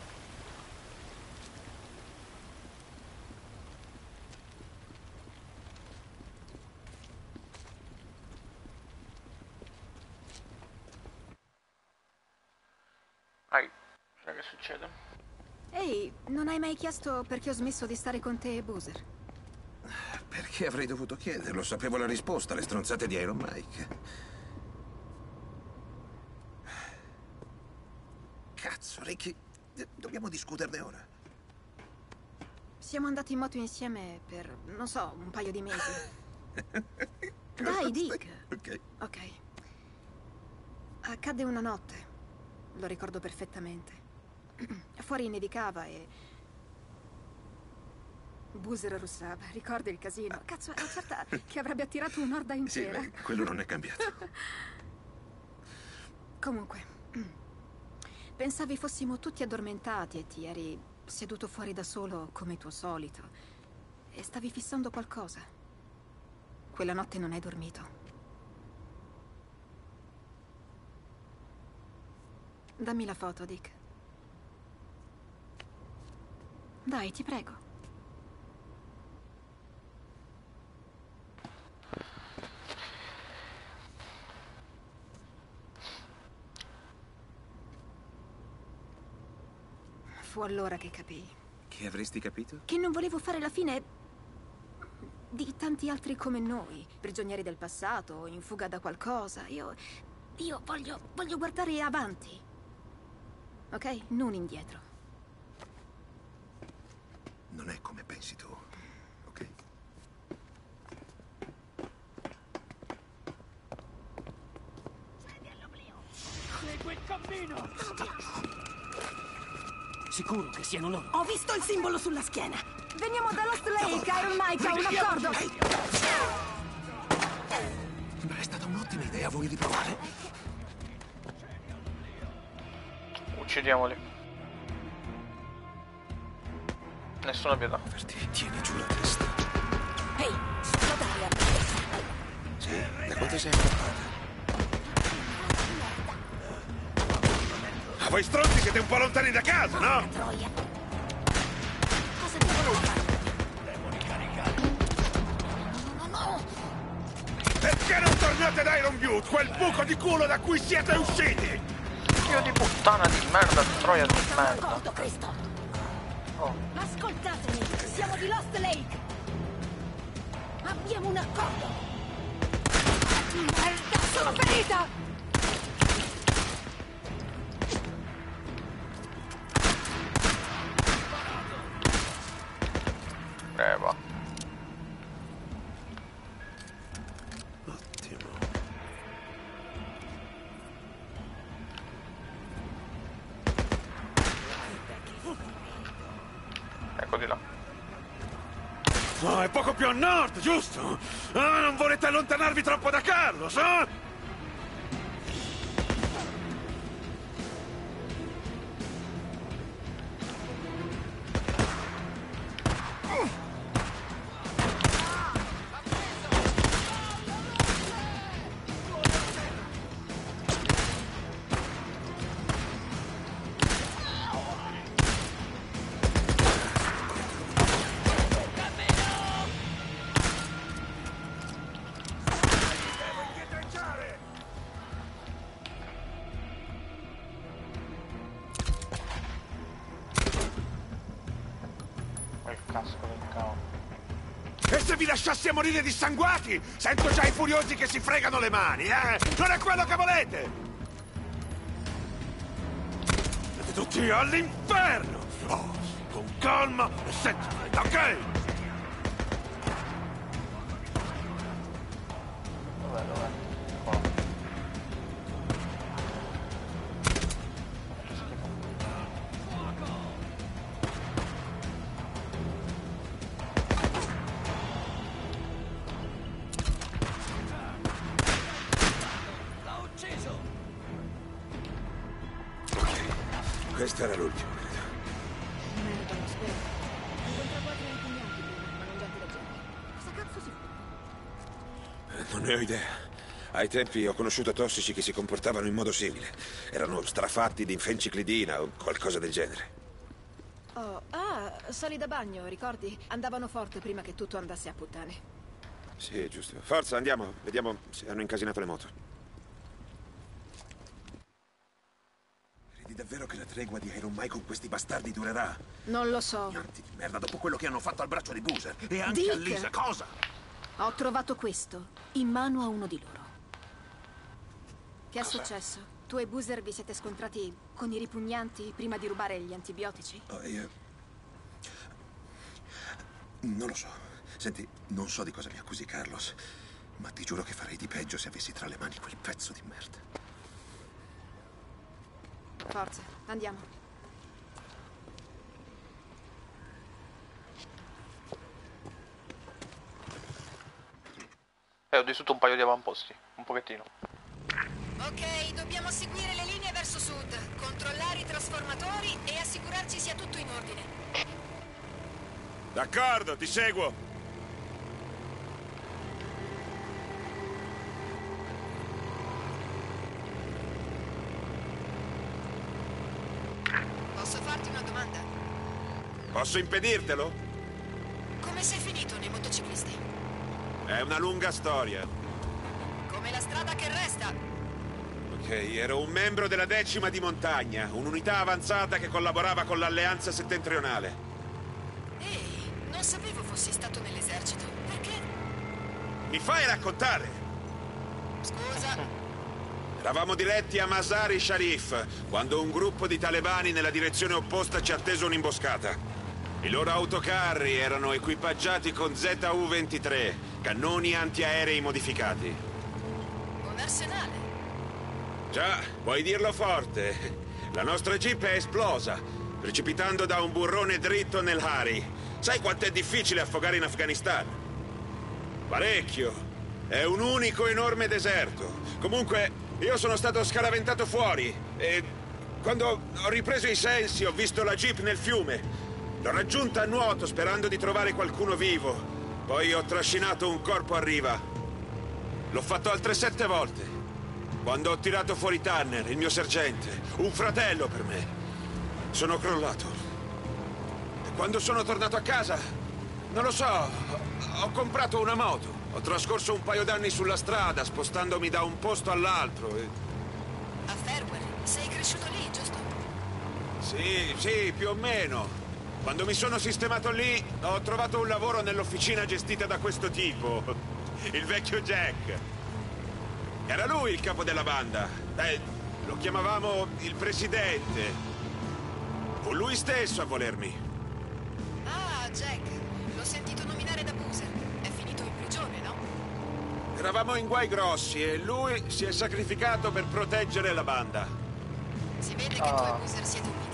Sai che succede? Ehi, non hai mai chiesto perché ho smesso di stare con te e Boozer? Perché avrei dovuto chiederlo? Sapevo la risposta, le stronzate di Iron Mike. Cazzo, Ricky, dobbiamo discuterne ora. Siamo andati in moto insieme per, non so, un paio di mesi. Dai, Dick. Ok. Ok. Accadde una notte. Lo ricordo perfettamente. Fuori nevicava e... Boozer russava. Ricordi il casino? Cazzo, ero certa che avrebbe attirato un'orda Sì, intera. beh, quello non è cambiato. Comunque, pensavi fossimo tutti addormentati e ti eri seduto fuori da solo come tuo solito e stavi fissando qualcosa. Quella notte non hai dormito. Dammi la foto, Dick. Dai, ti prego. allora che capii. Che avresti capito? Che non volevo fare la fine di tanti altri come noi, prigionieri del passato, in fuga da qualcosa. Io voglio guardare avanti. Ok? Non indietro. Non è come pensi tu, ok? Segui il cammino! Sicuro che siano loro. Ho visto il simbolo sulla schiena. Veniamo da Lost Lake, Iron Mike, ha un accordo. Beh, è stata un'ottima idea, vuoi riprovare? Uccidiamoli. Nessuna pietà. Tieni giù la testa. Ehi, sulla d'aria. Sì, da quanto sei accappata? Ah, voi stronzi siete un po' lontani da casa, no? Troia. Cosa ti volevo fare? No. Perché non tornate da Iron Butte, quel buco di culo da cui siete usciti? Dio di puttana di merda, troia di merda. D'accordo, Cristo. Oh. Ascoltatemi, siamo di Lost Lake. Abbiamo un accordo. Merda, sono ferita! Va. Ottimo. Ecco di là. No, è poco più a nord, giusto? Ah, non volete allontanarvi troppo da Carlos, eh? E se vi lasciassi a morire dissanguati? Sento già i furiosi che si fregano le mani, eh? Non è quello che volete! Siete tutti all'inferno! Oh, con calma e senza fretta, ok? Dov'è? Questo era l'ultimo, credo. Merda, non spero. Incontra 4 impugnati prima, ma non gente da gente. Cosa cazzo si fa? Non ne ho idea. Ai tempi ho conosciuto tossici che si comportavano in modo simile. Erano strafatti di fenciclidina o qualcosa del genere. Oh, sali da bagno, ricordi? Andavano forte prima che tutto andasse a puttane. Sì, giusto. Forza, andiamo. Vediamo se hanno incasinato le moto. Credi davvero che la tregua di Iron Mike con questi bastardi durerà? Non lo so. Pianti di merda dopo quello che hanno fatto al braccio di Boozer. E anche Dick! a Lisa, cosa? Ho trovato questo, in mano a uno di loro. Che è Cos'è? successo? Tu e Boozer vi siete scontrati con i ripugnanti prima di rubare gli antibiotici? Oh, io... Non lo so. Senti, non so di cosa mi accusi Carlos, ma ti giuro che farei di peggio se avessi tra le mani quel pezzo di merda. Forza, andiamo. Ho distrutto un paio di avamposti, un pochettino. Ok, dobbiamo seguire le linee verso sud, controllare i trasformatori e assicurarci sia tutto in ordine. D'accordo, ti seguo. Posso farti una domanda? Posso impedirtelo? Come sei finito nei motociclisti? È una lunga storia. Come la strada che resta? Ok, ero un membro della 10ª di montagna, un'unità avanzata che collaborava con l'Alleanza Settentrionale. Ehi, non sapevo fossi stato nell'esercito. Perché? Mi fai raccontare? Scusa. Eravamo diretti a Mazar-i Sharif, quando un gruppo di talebani nella direzione opposta ci ha teso un'imboscata. I loro autocarri erano equipaggiati con ZU-23, cannoni antiaerei modificati. Un arsenale. Già, puoi dirlo forte. La nostra jeep è esplosa, precipitando da un burrone dritto nel Hari. Sai quanto è difficile affogare in Afghanistan? Parecchio. È un unico enorme deserto. Comunque, io sono stato scaraventato fuori e quando ho ripreso i sensi ho visto la jeep nel fiume. L'ho raggiunta a nuoto sperando di trovare qualcuno vivo. Poi ho trascinato un corpo a riva. L'ho fatto altre 7 volte. Quando ho tirato fuori Tanner, il mio sergente, un fratello per me, sono crollato. E quando sono tornato a casa, non lo so, ho comprato una moto. Ho trascorso un paio d'anni sulla strada, spostandomi da un posto all'altro. A Farewell? Sei cresciuto lì, giusto? Sì, più o meno. Quando mi sono sistemato lì, ho trovato un lavoro nell'officina gestita da questo tipo, il vecchio Jack. Era lui il capo della banda. Lo chiamavamo il presidente. Fu lui stesso a volermi. Ah, Jack. L'ho sentito nominare da Boozer. È finito in prigione, no? Eravamo in guai grossi e lui si è sacrificato per proteggere la banda. Si vede che tu e Boozer siete uniti.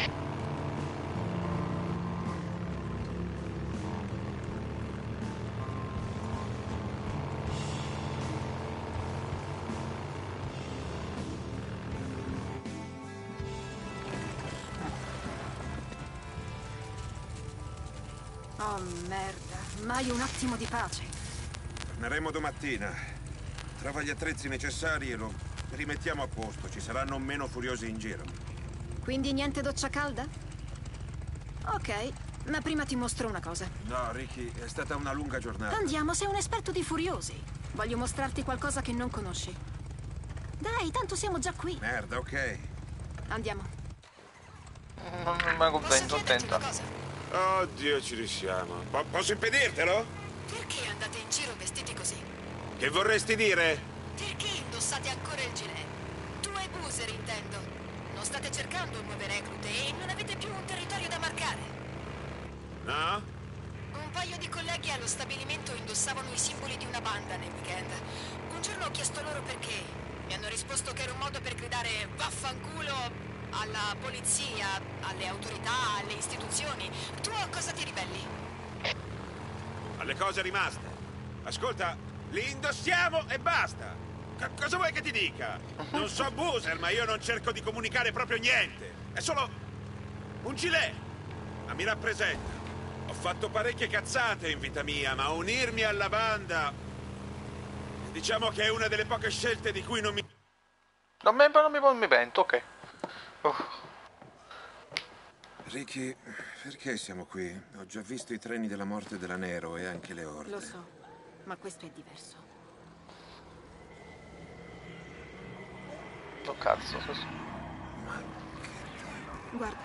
Oh, merda. Mai un attimo di pace. Torneremo domattina. Trova gli attrezzi necessari e lo rimettiamo a posto. Ci saranno meno furiosi in giro. Quindi niente doccia calda? Ok, ma prima ti mostro una cosa. No, Ricky, è stata una lunga giornata. Andiamo, sei un esperto di furiosi. Voglio mostrarti qualcosa che non conosci. Dai, tanto siamo già qui. Merda, ok. Andiamo. Non mi mai contento, attenta. Oddio, ci riusciamo. Posso impedirtelo? Perché andate in giro vestiti così? Che vorresti dire? Perché indossate ancora il gilet? Tu e Boozer, intendo. Non state cercando nuove reclute e non avete più un territorio da marcare. No? Un paio di colleghi allo stabilimento indossavano i simboli di una banda nel weekend. Un giorno ho chiesto loro perché. Mi hanno risposto che era un modo per gridare vaffanculo alla polizia, alle autorità, alle istituzioni. Tu a cosa ti ribelli? Alle cose rimaste. Ascolta, li indossiamo e basta. Cosa vuoi che ti dica? Non so Boozer, ma io non cerco di comunicare proprio niente. È solo un gilet. Ma mi rappresenta. Ho fatto parecchie cazzate in vita mia, ma unirmi alla banda, diciamo che è una delle poche scelte di cui non mi... Non mi pento, ok. Ricky, perché siamo qui? Ho già visto i treni della morte della Nero e anche le orde. Lo so, ma questo è diverso. Oh cazzo, sì. Guarda.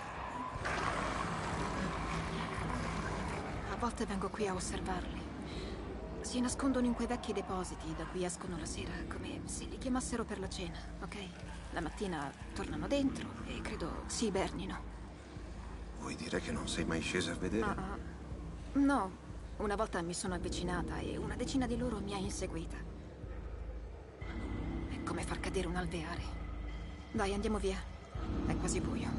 A volte vengo qui a osservarli. Si nascondono in quei vecchi depositi da cui escono la sera, come se li chiamassero per la cena, ok? La mattina tornano dentro e credo si ibernino. Vuoi dire che non sei mai scesa a vedere? No, una volta mi sono avvicinata e una decina di loro mi ha inseguita. È come far cadere un alveare. Dai, andiamo via. È quasi buio.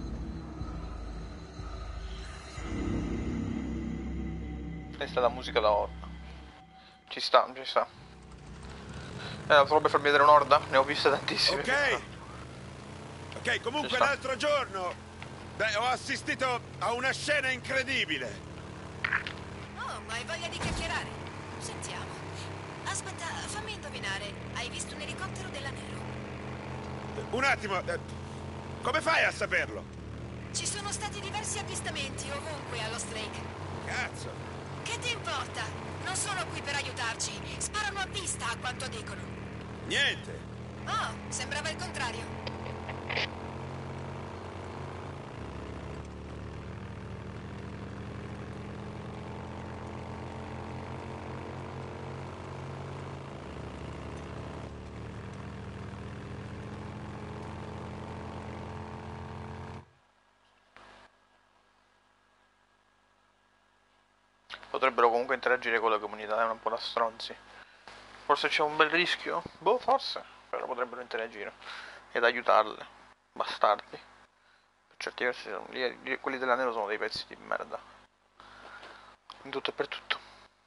Questa è la musica da horda. Ci sta. Dovrebbe farmi vedere un'orda? Ne ho viste tantissime. Ok, comunque l'altro giorno ho assistito a una scena incredibile. Oh, ma hai voglia di chiacchierare? Sentiamo. Aspetta, fammi indovinare. Hai visto un elicottero della Nero? Un attimo. Come fai a saperlo? Ci sono stati diversi avvistamenti ovunque a Lost Lake. Cazzo. Che ti importa? Non sono qui per aiutarci. Sparano a vista, a quanto dicono. Niente. Oh, sembrava il contrario. Potrebbero comunque interagire con la comunità, è un po' da stronzi. Forse c'è un bel rischio? Boh, forse. Però potrebbero interagire ed aiutarle. Bastardi. Per certi versi quelli della Nero sono dei pezzi di merda. In tutto e per tutto.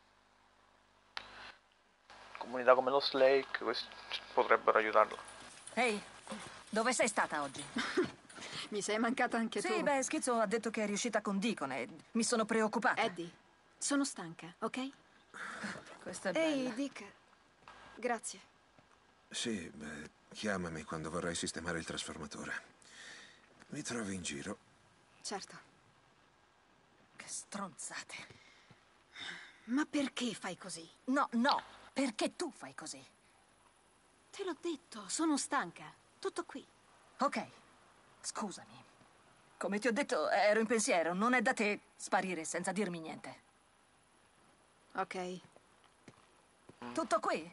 Comunità come Lost Lake, questi potrebbero aiutarla. Ehi, dove sei stata oggi? Mi sei mancata anche tu. Sì, beh, Schizzo ha detto che è riuscita con Deacon e mi sono preoccupata. Eddie, sono stanca, ok? Questa è bella. Ehi, Dick. Grazie. Sì, beh, chiamami quando vorrai sistemare il trasformatore. Mi trovi in giro. Certo. Che stronzate. Ma perché fai così? No, perché tu fai così? Te l'ho detto, sono stanca. Tutto qui. Ok, scusami. Come ti ho detto, ero in pensiero. Non è da te sparire senza dirmi niente. Ok. Tutto qui?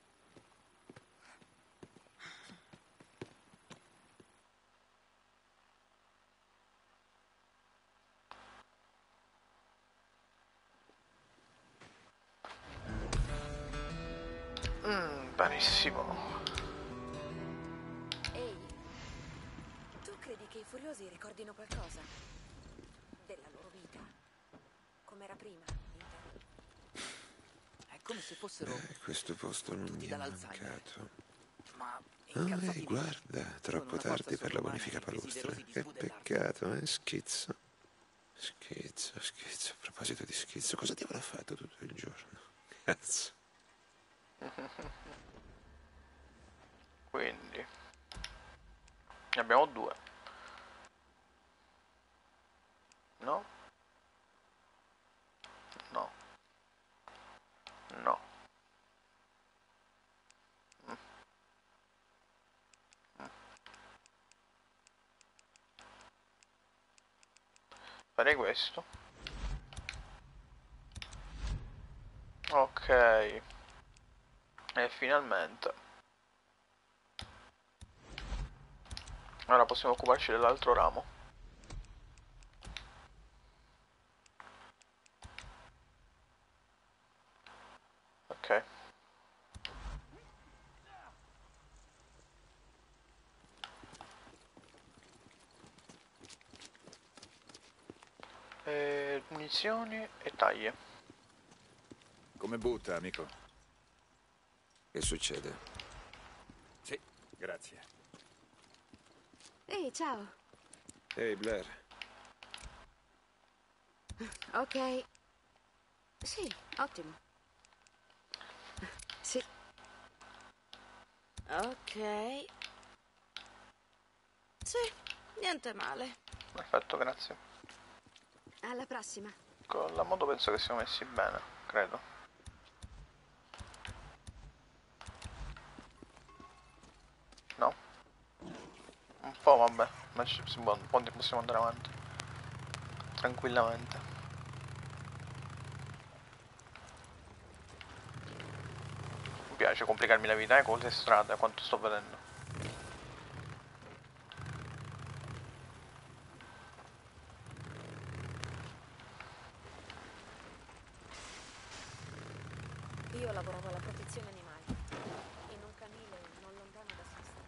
Benissimo. Ehi, tu credi che i Furiosi ricordino qualcosa della loro vita? Com'era prima, intendo. È come se fossero Questo posto non mi è dall'Alzheimer. mancato. Ma Guarda, troppo tardi per la bonifica palustre. Che peccato, Schizzo. Schizzo. A proposito di Schizzo, cosa ti avrà fatto tutto il giorno? Cazzo. Quindi ne abbiamo 2. No. Farei questo. Ok. E finalmente ora possiamo occuparci dell'altro ramo. Ok. Munizioni e taglie. Come butta, amico? Che succede? Sì, grazie. Ehi, ciao. Ehi, Blair. Ok. Sì, ottimo. Sì. Ok. Sì, niente male. Perfetto, grazie. Alla prossima. Con la moto penso che siamo messi bene, credo. No? Un po' vabbè, ma possiamo andare avanti. Tranquillamente. Mi piace complicarmi la vita, con le strade, a quanto sto vedendo. Io lavoravo alla protezione animali, in un canile non lontano da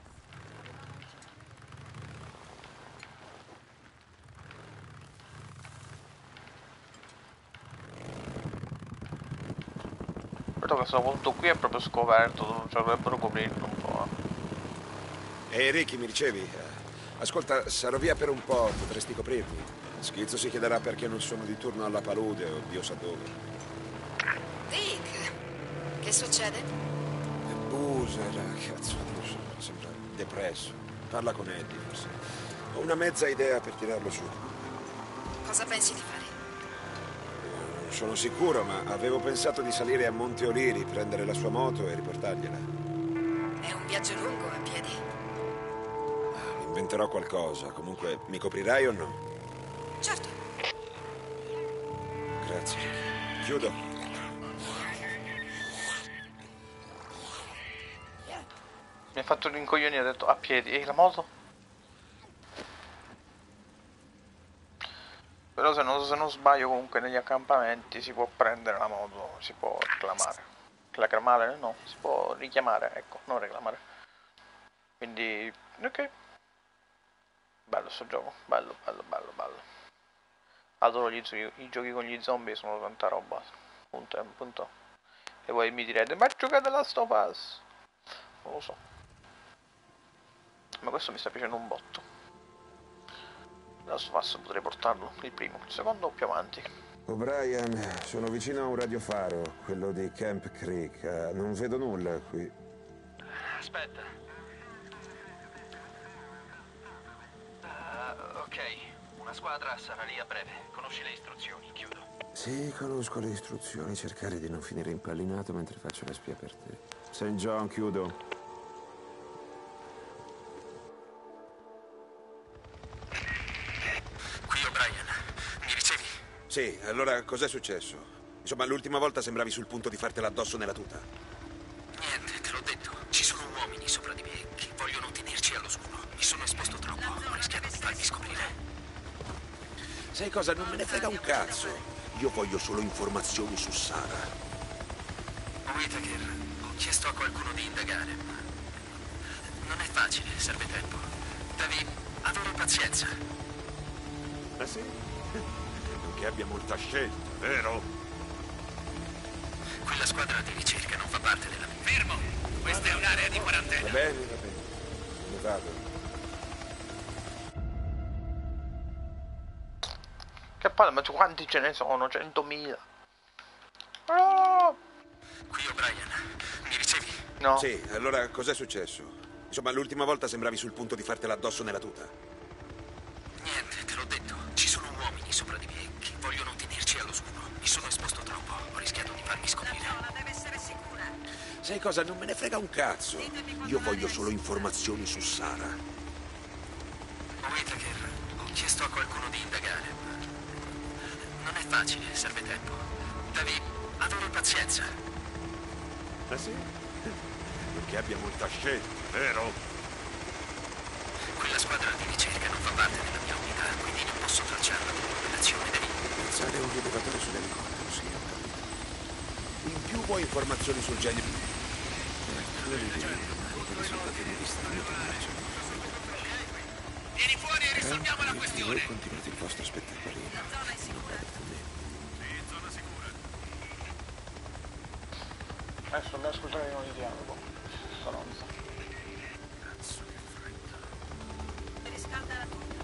Quello che sono venuto qui è proprio scoperto, cioè dovrebbero coprirlo un po'. Ehi, Ricky, mi ricevi? Ascolta, sarò via per un po', potresti coprirmi? Schizzo si chiederà perché non sono di turno alla palude o Dio sa dove. Dick, che succede? È Boozer, cazzo, non so, sembra depresso. Parla con Eddie, forse. Ho una mezza idea per tirarlo su. Cosa pensi di fare? Non sono sicuro, ma avevo pensato di salire a Monte Olivi, prendere la sua moto e riportargliela. È un viaggio lungo a piedi. Inventerò qualcosa. Comunque, mi coprirai o no? Certo. Grazie. Chiudo. Mi ha fatto rincoglionire, ha detto a piedi. E la moto? Però se non sbaglio comunque negli accampamenti si può prendere la moto, si può reclamare. Reclamare no, si può richiamare, ecco, non reclamare. Quindi, ok. Bello sto gioco, bello. Adoro i giochi con gli zombie, sono tanta roba. Punto. E voi mi direte, ma giocate Last of Us? Non lo so. Ma questo mi sta piacendo un botto. Last of Us potrei portarlo, il primo, il secondo più avanti. O'Brien, sono vicino a un radiofaro, quello di Camp Creek. Non vedo nulla qui. Aspetta. Ok, una squadra sarà lì a breve. Conosci le istruzioni, chiudo. Sì, conosco le istruzioni. Cercare di non finire impallinato mentre faccio la spia per te. St. John, chiudo. Qui O'Brien, mi ricevi? Sì, allora cos'è successo? Insomma, l'ultima volta sembravi sul punto di fartela addosso nella tuta. Niente, te l'ho detto. Ci sono uomini sopra di me che vogliono tenerci all'oscuro. Mi sono esposto troppo, ho rischiato di farmi scoprire. Sai cosa? Non me ne frega un cazzo. Io voglio solo informazioni su Sara. Whittaker, ho chiesto a qualcuno di indagare, ma non è facile, serve tempo. Devi avere pazienza. Ah sì? Non che abbia molta scelta, vero? Quella squadra di ricerca non fa parte della... Fermo! Questa è un'area di quarantena. Va bene. Notato. Che palle, ma quanti ce ne sono? 100.000. Oh! Qui O'Brien, mi ricevi? No. Sì, allora cos'è successo? Insomma, l'ultima volta sembravi sul punto di fartela addosso nella tuta. Niente, te l'ho detto. Ci sono uomini sopra di me che vogliono tenerci all'oscuro. Mi sono esposto troppo, ho rischiato di farmi scoprire. La zona deve essere sicura. Sai cosa? Non me ne frega un cazzo. Io voglio solo informazioni su Sara. Whittaker, ho chiesto a qualcuno di indagare, ma non è facile, serve tempo. Devi avere pazienza. Ah sì? Non che abbia molta scelta, vero? Quella squadra di ricerca non fa parte della mia unità, quindi non posso tracciarla con un'operazione. Devi... Pensare a un rilevatore sull'elicottero, sì, ho capito. In più vuoi informazioni sul genere? Vieni fuori e risolviamo la questione. Voi continuate il vostro spettacolino. La zona è sicura. Sì, zona sicura. Adesso non ascoltare di nuovo dialogo. Stronza. Cazzo, che freddo. Riscalda la tuta.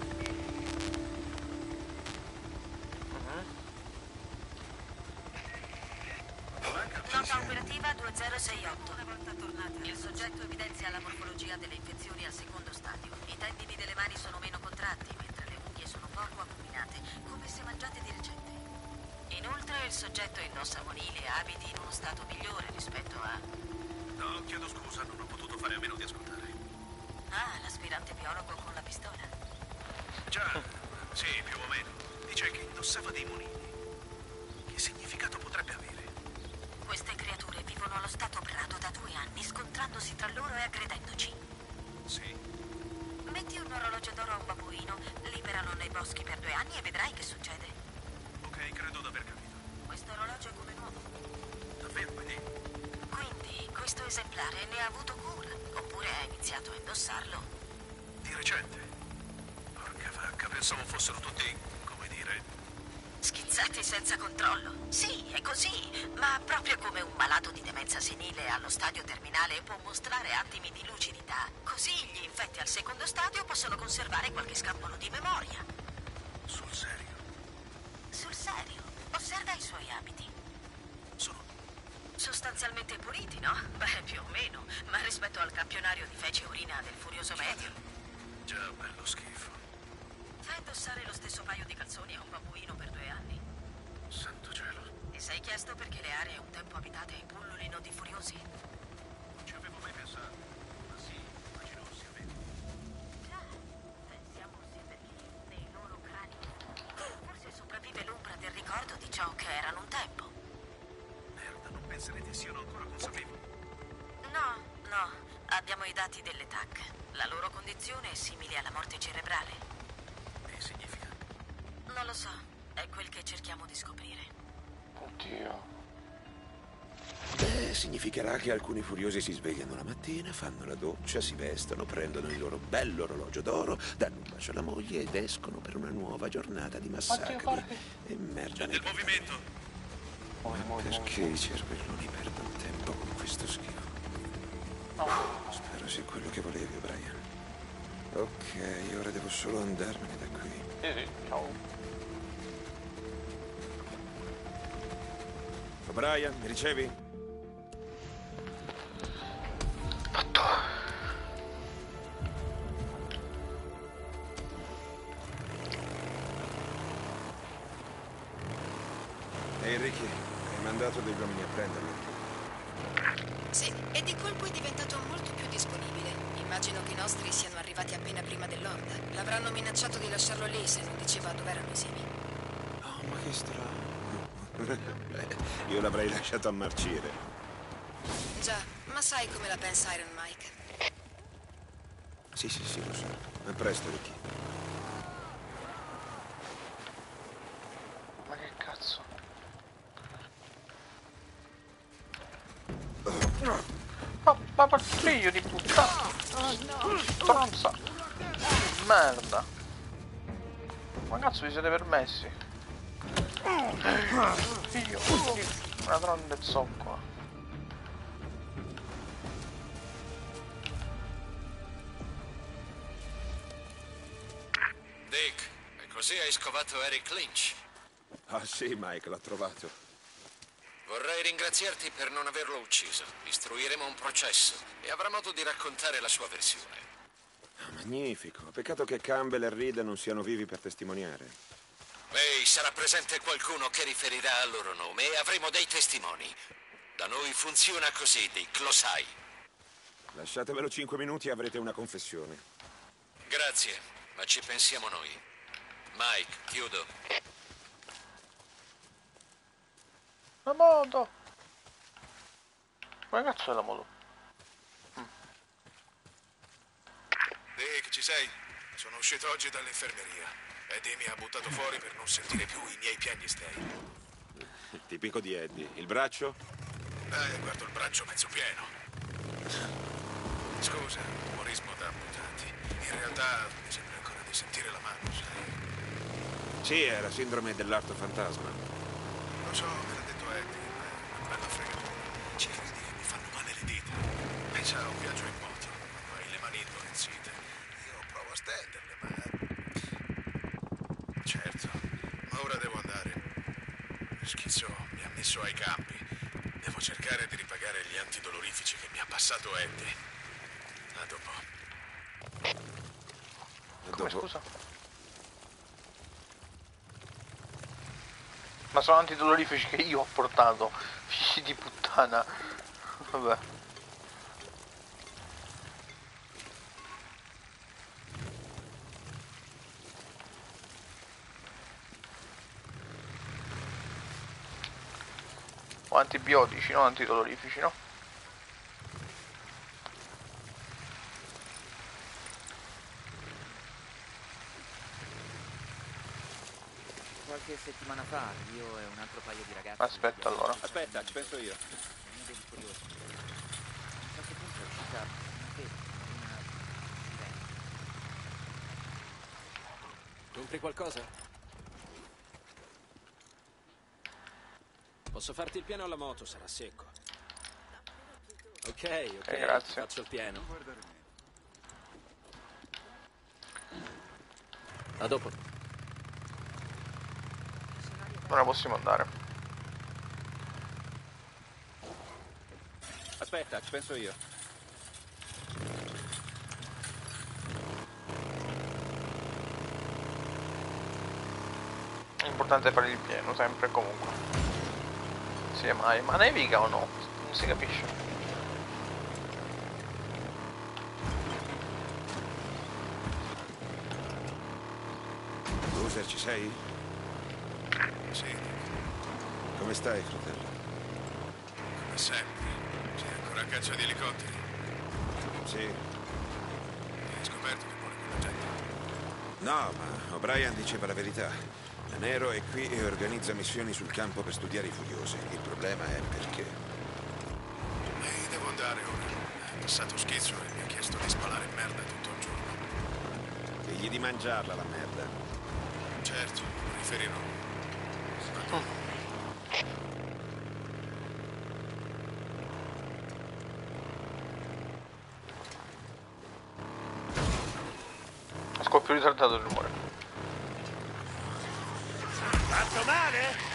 Nota operativa 2068. Una volta tornata. Il soggetto evidenzia la morfologia delle infezioni al secondo stadio. I tendini delle mani sono meno contratti, mentre le unghie sono poco acuminate, come se mangiate di recente. Inoltre il soggetto indossa monili e abiti in uno stato migliore rispetto a... No, chiedo scusa, non ho potuto fare a meno di ascoltare. Ah, l'aspirante biologo con la pistola. Già, sì, più o meno. Dice che indossava dei monili. Che significato potrebbe avere? Queste creature vivono allo stato brado da 2 anni, scontrandosi tra loro e aggredendoci. Sì. Metti un orologio d'oro a un babbuino, liberalo nei boschi per 2 anni e vedrai che succede. Ok, credo d'aver capito. Questo orologio è come nuovo. Davvero, vedi? Quindi questo esemplare ne ha avuto cura, oppure ha iniziato a indossarlo. Di recente. Porca vacca, pensavo fossero tutti, come dire... Schizzati senza controllo. Sì, è così, ma proprio come un malato di demenza senile allo stadio terminale può mostrare attimi di lucidità, così gli infetti al secondo stadio possono conservare qualche scampolo di memoria. Sul serio? Sul serio, osserva i suoi abiti. Sono... Sostanzialmente puliti, no? Beh, più o meno, ma rispetto al campionario di fece e urina del furioso medio. già bello schifo. Fai indossare lo stesso paio di calzoni a un babbuino per 2 anni. Santo cielo. Ti sei chiesto perché le aree un tempo abitate pullulino di furiosi? Non ci avevo mai pensato. ciò che erano un tempo. Merda, non penserete siano ancora consapevoli? No, no, abbiamo i dati delle TAC. La loro condizione è simile alla morte cerebrale. Che significa? Non lo so, è quel che cerchiamo di scoprire. Oddio. Beh, significherà che alcuni furiosi si svegliano la mattina, fanno la doccia, si vestono, prendono il loro bello orologio d'oro, danno un bacio alla moglie ed escono per una nuova giornata di massacri e merda nel movimento. Ma perché i cervelloni perdono tempo con questo schifo? Spero sia quello che volevi, Brian. Ok, ora devo solo andarmene da qui. Sì, ciao. Brian, mi ricevi? Ehi Ricky, hai mandato degli uomini a prenderlo? Sì, e di colpo è diventato molto più disponibile. Immagino che i nostri siano arrivati appena prima dell'orda. L'avranno minacciato di lasciarlo lì se non diceva dove erano i semi. Oh, ma che strano. Beh, io l'avrei lasciato ammarcire. Già, ma sai come la pensa Iron Mike? Sì, lo so. A presto, Ricky. Ma che cazzo? Ma figlio di puttana! Stronza! Merda! Ma cazzo vi siete permessi? Figlio di una grande zoccola! Dick, e così hai scovato Eric Lynch. Ah sì, Mike, l'ho trovato. Vorrei ringraziarti per non averlo ucciso. Istruiremo un processo e avrà modo di raccontare la sua versione. Ah, magnifico. Peccato che Campbell e Reed non siano vivi per testimoniare. Ehi, sarà presente qualcuno che riferirà al loro nome e avremo dei testimoni. Da noi funziona così, Dick, lo sai. Lasciatemelo 5 minuti e avrete una confessione. Grazie, ma ci pensiamo noi. Mike, chiudo. La moto! Come cazzo è la moto? Dick, ci sei? Sono uscito oggi dall'infermeria. Eddie mi ha buttato fuori per non sentire più i miei piagnistei. Tipico di Eddie. Il braccio? Guardo il braccio mezzo pieno. Scusa, umorismo da amputati. In realtà mi sembra ancora di sentire la mano, sai? Sì, è la sindrome dell'arto fantasma. Lo so, me l'ha detto Eddie, ma una bella fregatura. Ci credi che mi fanno male le dita? Pensa a un viaggio in moto. Hai le mani indolenzite. Io provo a stenderle, ma... Certo, ma ora devo andare. Schizzo mi ha messo ai campi. Devo cercare di ripagare gli antidolorifici che mi ha passato Eddie. A dopo. Come scusa? Ma sono antidolorifici che io ho portato. Figli di puttana. Vabbè. O antibiotici, non antidolorifici, no? Qualche settimana fa io e un altro paio di ragazzi... Aspetta allora. Aspetta, ci penso io. Uno dei curiosi. A un certo punto è uscita una vela, una sirena. Compri qualcosa? Posso farti il pieno alla moto, sarà secco. Ok, grazie. faccio il pieno. A dopo. Ora possiamo andare. Aspetta, ci penso io. L'importante è fare il pieno, sempre e comunque. Sì, mai. Ma nevica o no? Non si capisce. Loser, ci sei? Sì. Come stai, fratello? Come sempre. Sei ancora a caccia di elicotteri? Sì. Hai scoperto che vuole quella gente? No, ma O'Brien diceva la verità. La Nero è qui e organizza missioni sul campo per studiare i furiosi. Il problema è perché. Devo andare ora. È passato schizzo e mi ha chiesto di spalare merda tutto il giorno. Digli di mangiarla la merda. Certo, riferirò. Scoppio ritardato il rumore. Fatto male?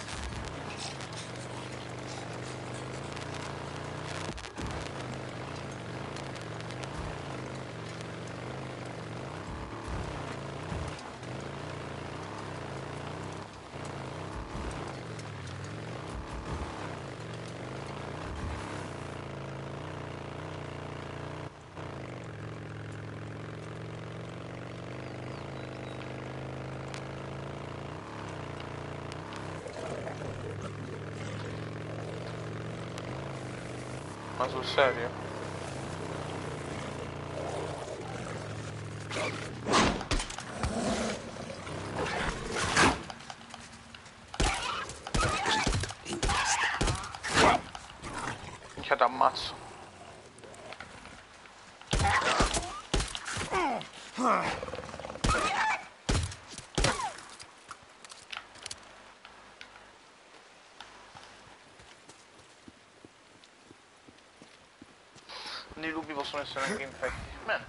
Ma sul serio? Minchia t'ammazzo. I lupi possono essere anche infetti. Bene.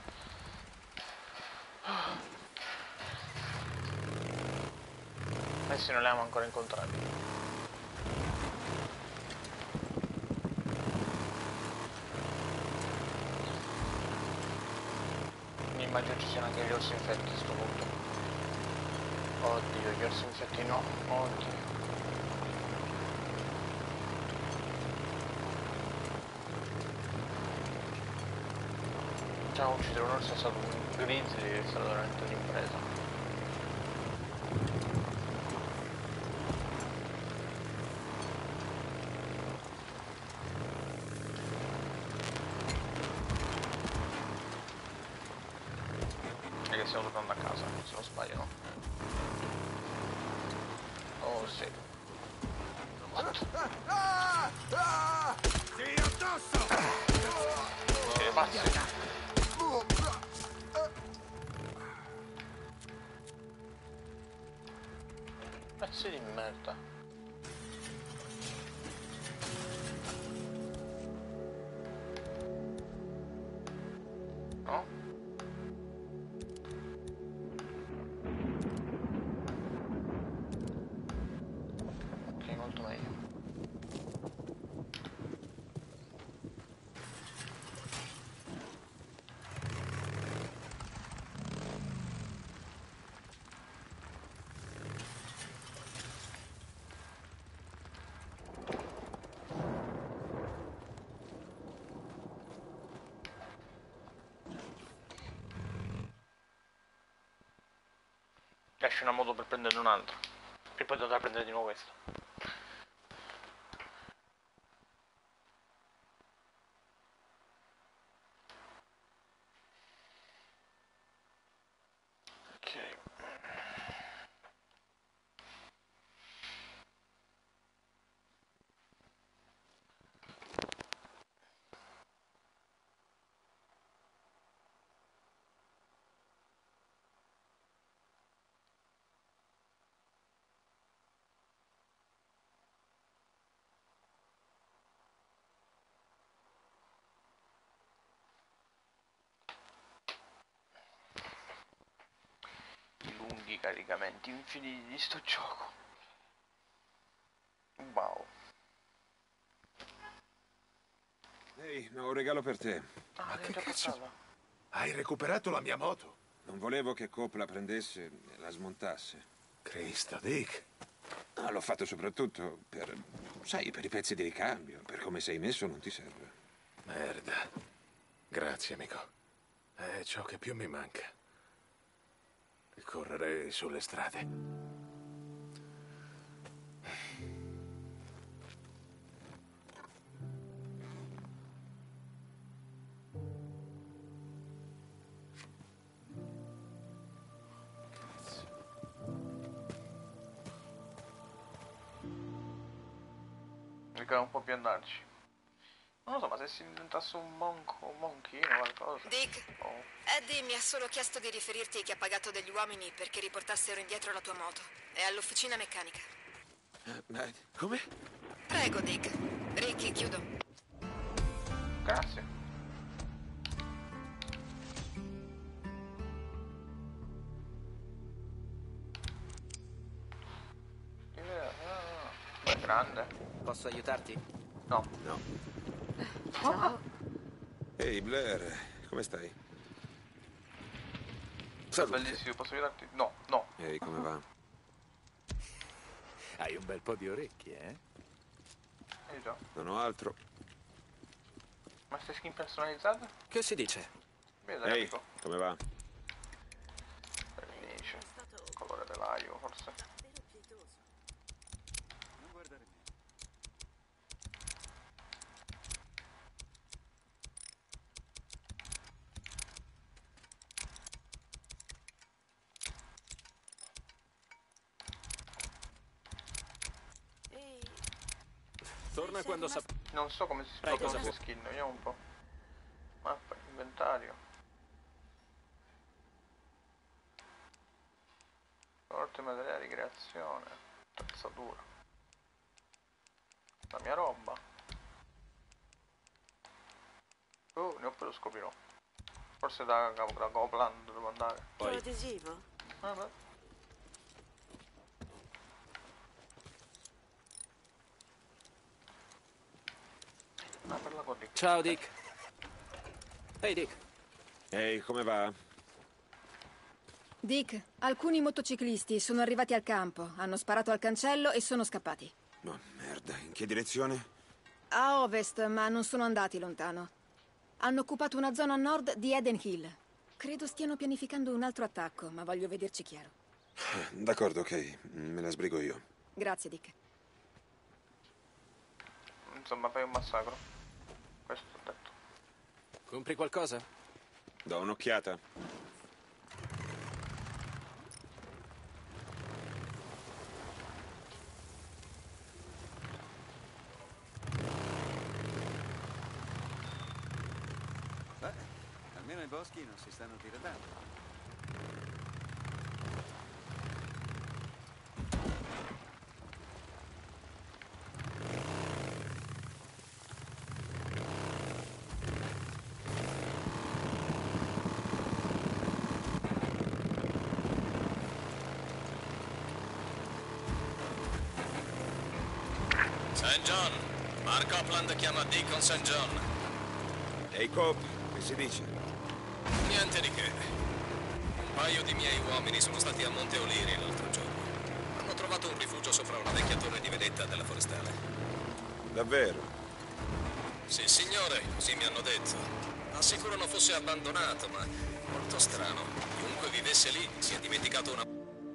Messi non li abbiamo ancora incontrati. Mi immagino ci siano anche gli orsi infetti a sto punto. Oddio, gli orsi infetti no. Oddio. Già uccidere un orso è stato un grizzly, è stata veramente un'impresa. E che stiamo tornando a casa, se non sbaglio, no? Oh sì. Sì, addosso! Siete pazzi? Pezzi di merda. No? Ok, molto meglio. Esce una moto per prenderne un altro. E poi dovrà prendere di nuovo questo. Ok. I lunghi caricamenti infiniti di sto gioco. Wow. Ehi, ho un regalo per te. Ah, Ma che già cazzo? portata. Hai recuperato la mia moto? Non volevo che Coop la prendesse e la smontasse. Cristo, Dick. Ah, l'ho fatto soprattutto per, sai, per i pezzi di ricambio. Per come sei messo non ti serve. Merda. Grazie, amico. È ciò che più mi manca. Correre sulle strade. che non può più andarci. Non lo so, ma se si diventasse un monchino o qualcosa. Dick, Eddie mi ha solo chiesto di riferirti che ha pagato degli uomini perché riportassero indietro la tua moto. È all'officina meccanica. Come? Prego, Dick. Ricky, chiudo. Grazie. È grande. Posso aiutarti? No. No. Ciao. Ehi, Blair, come stai? Salve. Bellissimo, posso aiutarti? No, no. Ehi, come va? Hai un bel po' di orecchie, eh? Già. Non ho altro. Ma stai skin personalizzate? Che si dice? Bene, Ehi, amico. come va? Felice. Colore telaio, forse. Non guardare me. Torna quando Non so come si sblocca queste skin, vediamo un po'. Mappa, inventario. Forte materiale di creazione. Attrezzatura. La mia roba. Oh, ne ho poi lo scoprirò. Forse da Copland devo andare. Tuo adesivo? Vabbè. Ciao Dick. Ehi Dick. Ehi, come va? Dick, alcuni motociclisti sono arrivati al campo, hanno sparato al cancello e sono scappati. No, merda, in che direzione? A ovest, ma non sono andati lontano. Hanno occupato una zona a nord di Eden Hill. Credo stiano pianificando un altro attacco, ma voglio vederci chiaro. D'accordo, ok, me la sbrigo io. Grazie, Dick. Insomma, fai un massacro. Questo ho detto. Compri qualcosa? Do un'occhiata. Beh, almeno i boschi non si stanno diradando. St. John. Mark Copland chiama Deacon St. John. Ehi, Cop, che si dice? Niente di che. Un paio di miei uomini sono stati a Monte O'Leary l'altro giorno. Hanno trovato un rifugio sopra una vecchia torre di vedetta della forestale. Davvero? Sì, signore, così mi hanno detto. Assicurano fosse abbandonato, ma molto strano. Chiunque vivesse lì si è dimenticato una...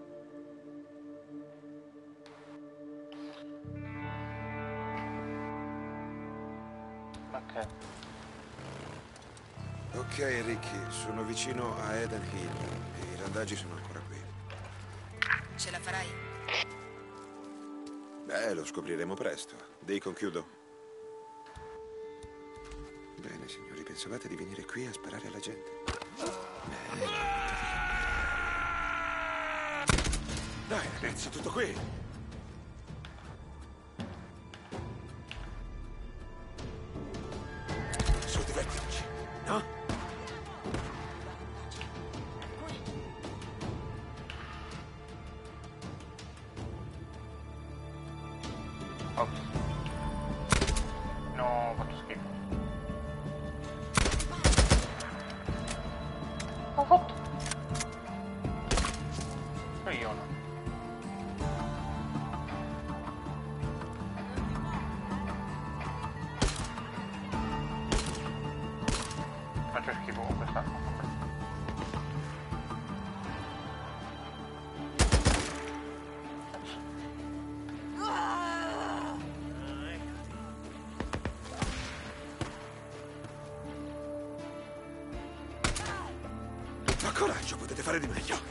Ok, Ricky, sono vicino a Eden Hill e i randaggi sono ancora qui. Ce la farai? Beh, lo scopriremo presto. Deacon, chiudo. Bene, signori, pensavate di venire qui a sparare alla gente? Dai, ragazzi, tutto qui! Su, divertiamoci, no? No, ho fatto schifo. Ho fatto. Io no. Faccio schifo con questa. Ma coraggio, potete fare di meglio.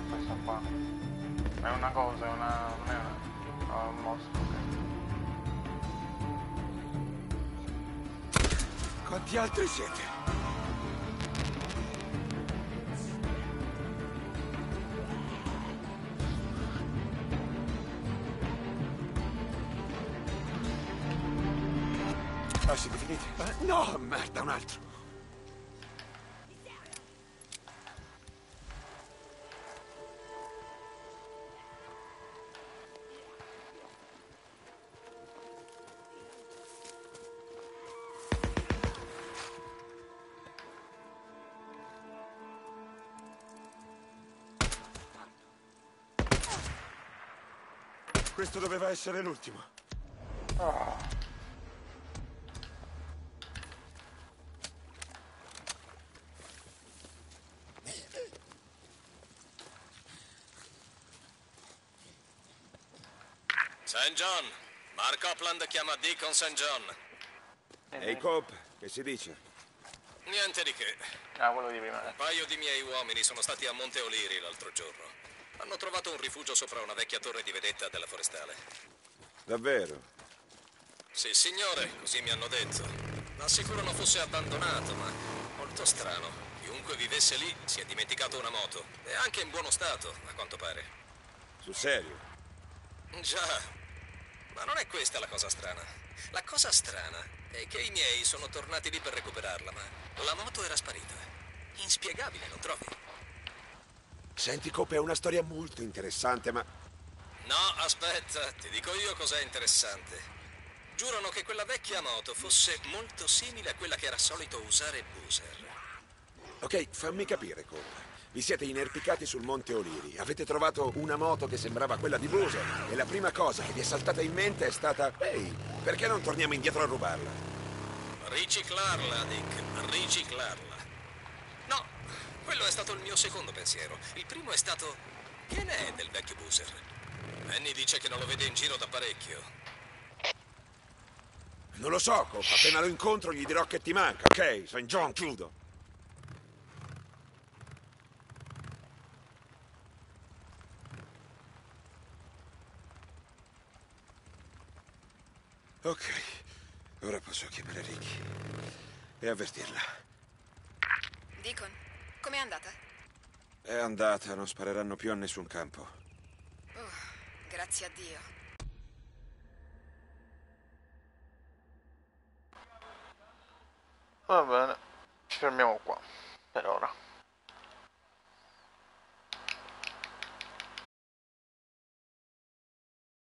è questa qua? È una cosa, è una... non è un mostro, ok. Quanti altri siete? Ah, siete finiti? No, merda, un altro. Questo doveva essere l'ultimo. Oh. St. John. Mark Copland chiama Deacon St. John. Ehi, Cope, che si dice? Niente di che. Ah, quello di prima. Un paio di miei uomini sono stati a Monte O'Leary l'altro giorno. Hanno trovato un rifugio sopra una vecchia torre di vedetta della forestale. Davvero? Sì, signore, così mi hanno detto. Assicurano fosse abbandonato, ma molto strano. Chiunque vivesse lì si è dimenticato una moto. E anche in buono stato, a quanto pare. Sul serio? Già, ma non è questa la cosa strana. La cosa strana è che i miei sono tornati lì per recuperarla, ma la moto era sparita. Inspiegabile, non trovi? Senti, Cope, è una storia molto interessante, ma... No, aspetta, ti dico io cos'è interessante. Giurano che quella vecchia moto fosse molto simile a quella che era solito usare Boozer. Ok, fammi capire, Cope. Vi siete inerpicati sul Monte O'Leary, avete trovato una moto che sembrava quella di Boozer e la prima cosa che vi è saltata in mente è stata: ehi, perché non torniamo indietro a rubarla? Riciclarla, Dick, riciclarla. No, quello è stato il mio secondo pensiero. Il primo è stato: che ne è del vecchio Boozer? Annie dice che non lo vede in giro da parecchio. Non lo so, Cope, appena lo incontro gli dirò che ti manca, ok? St. John, chiudo. Ok, ora posso chiamare Ricky e avvertirla. Deacon, com'è andata? È andata, non spareranno più a nessun campo. Grazie a Dio. Va bene, ci fermiamo qua per ora.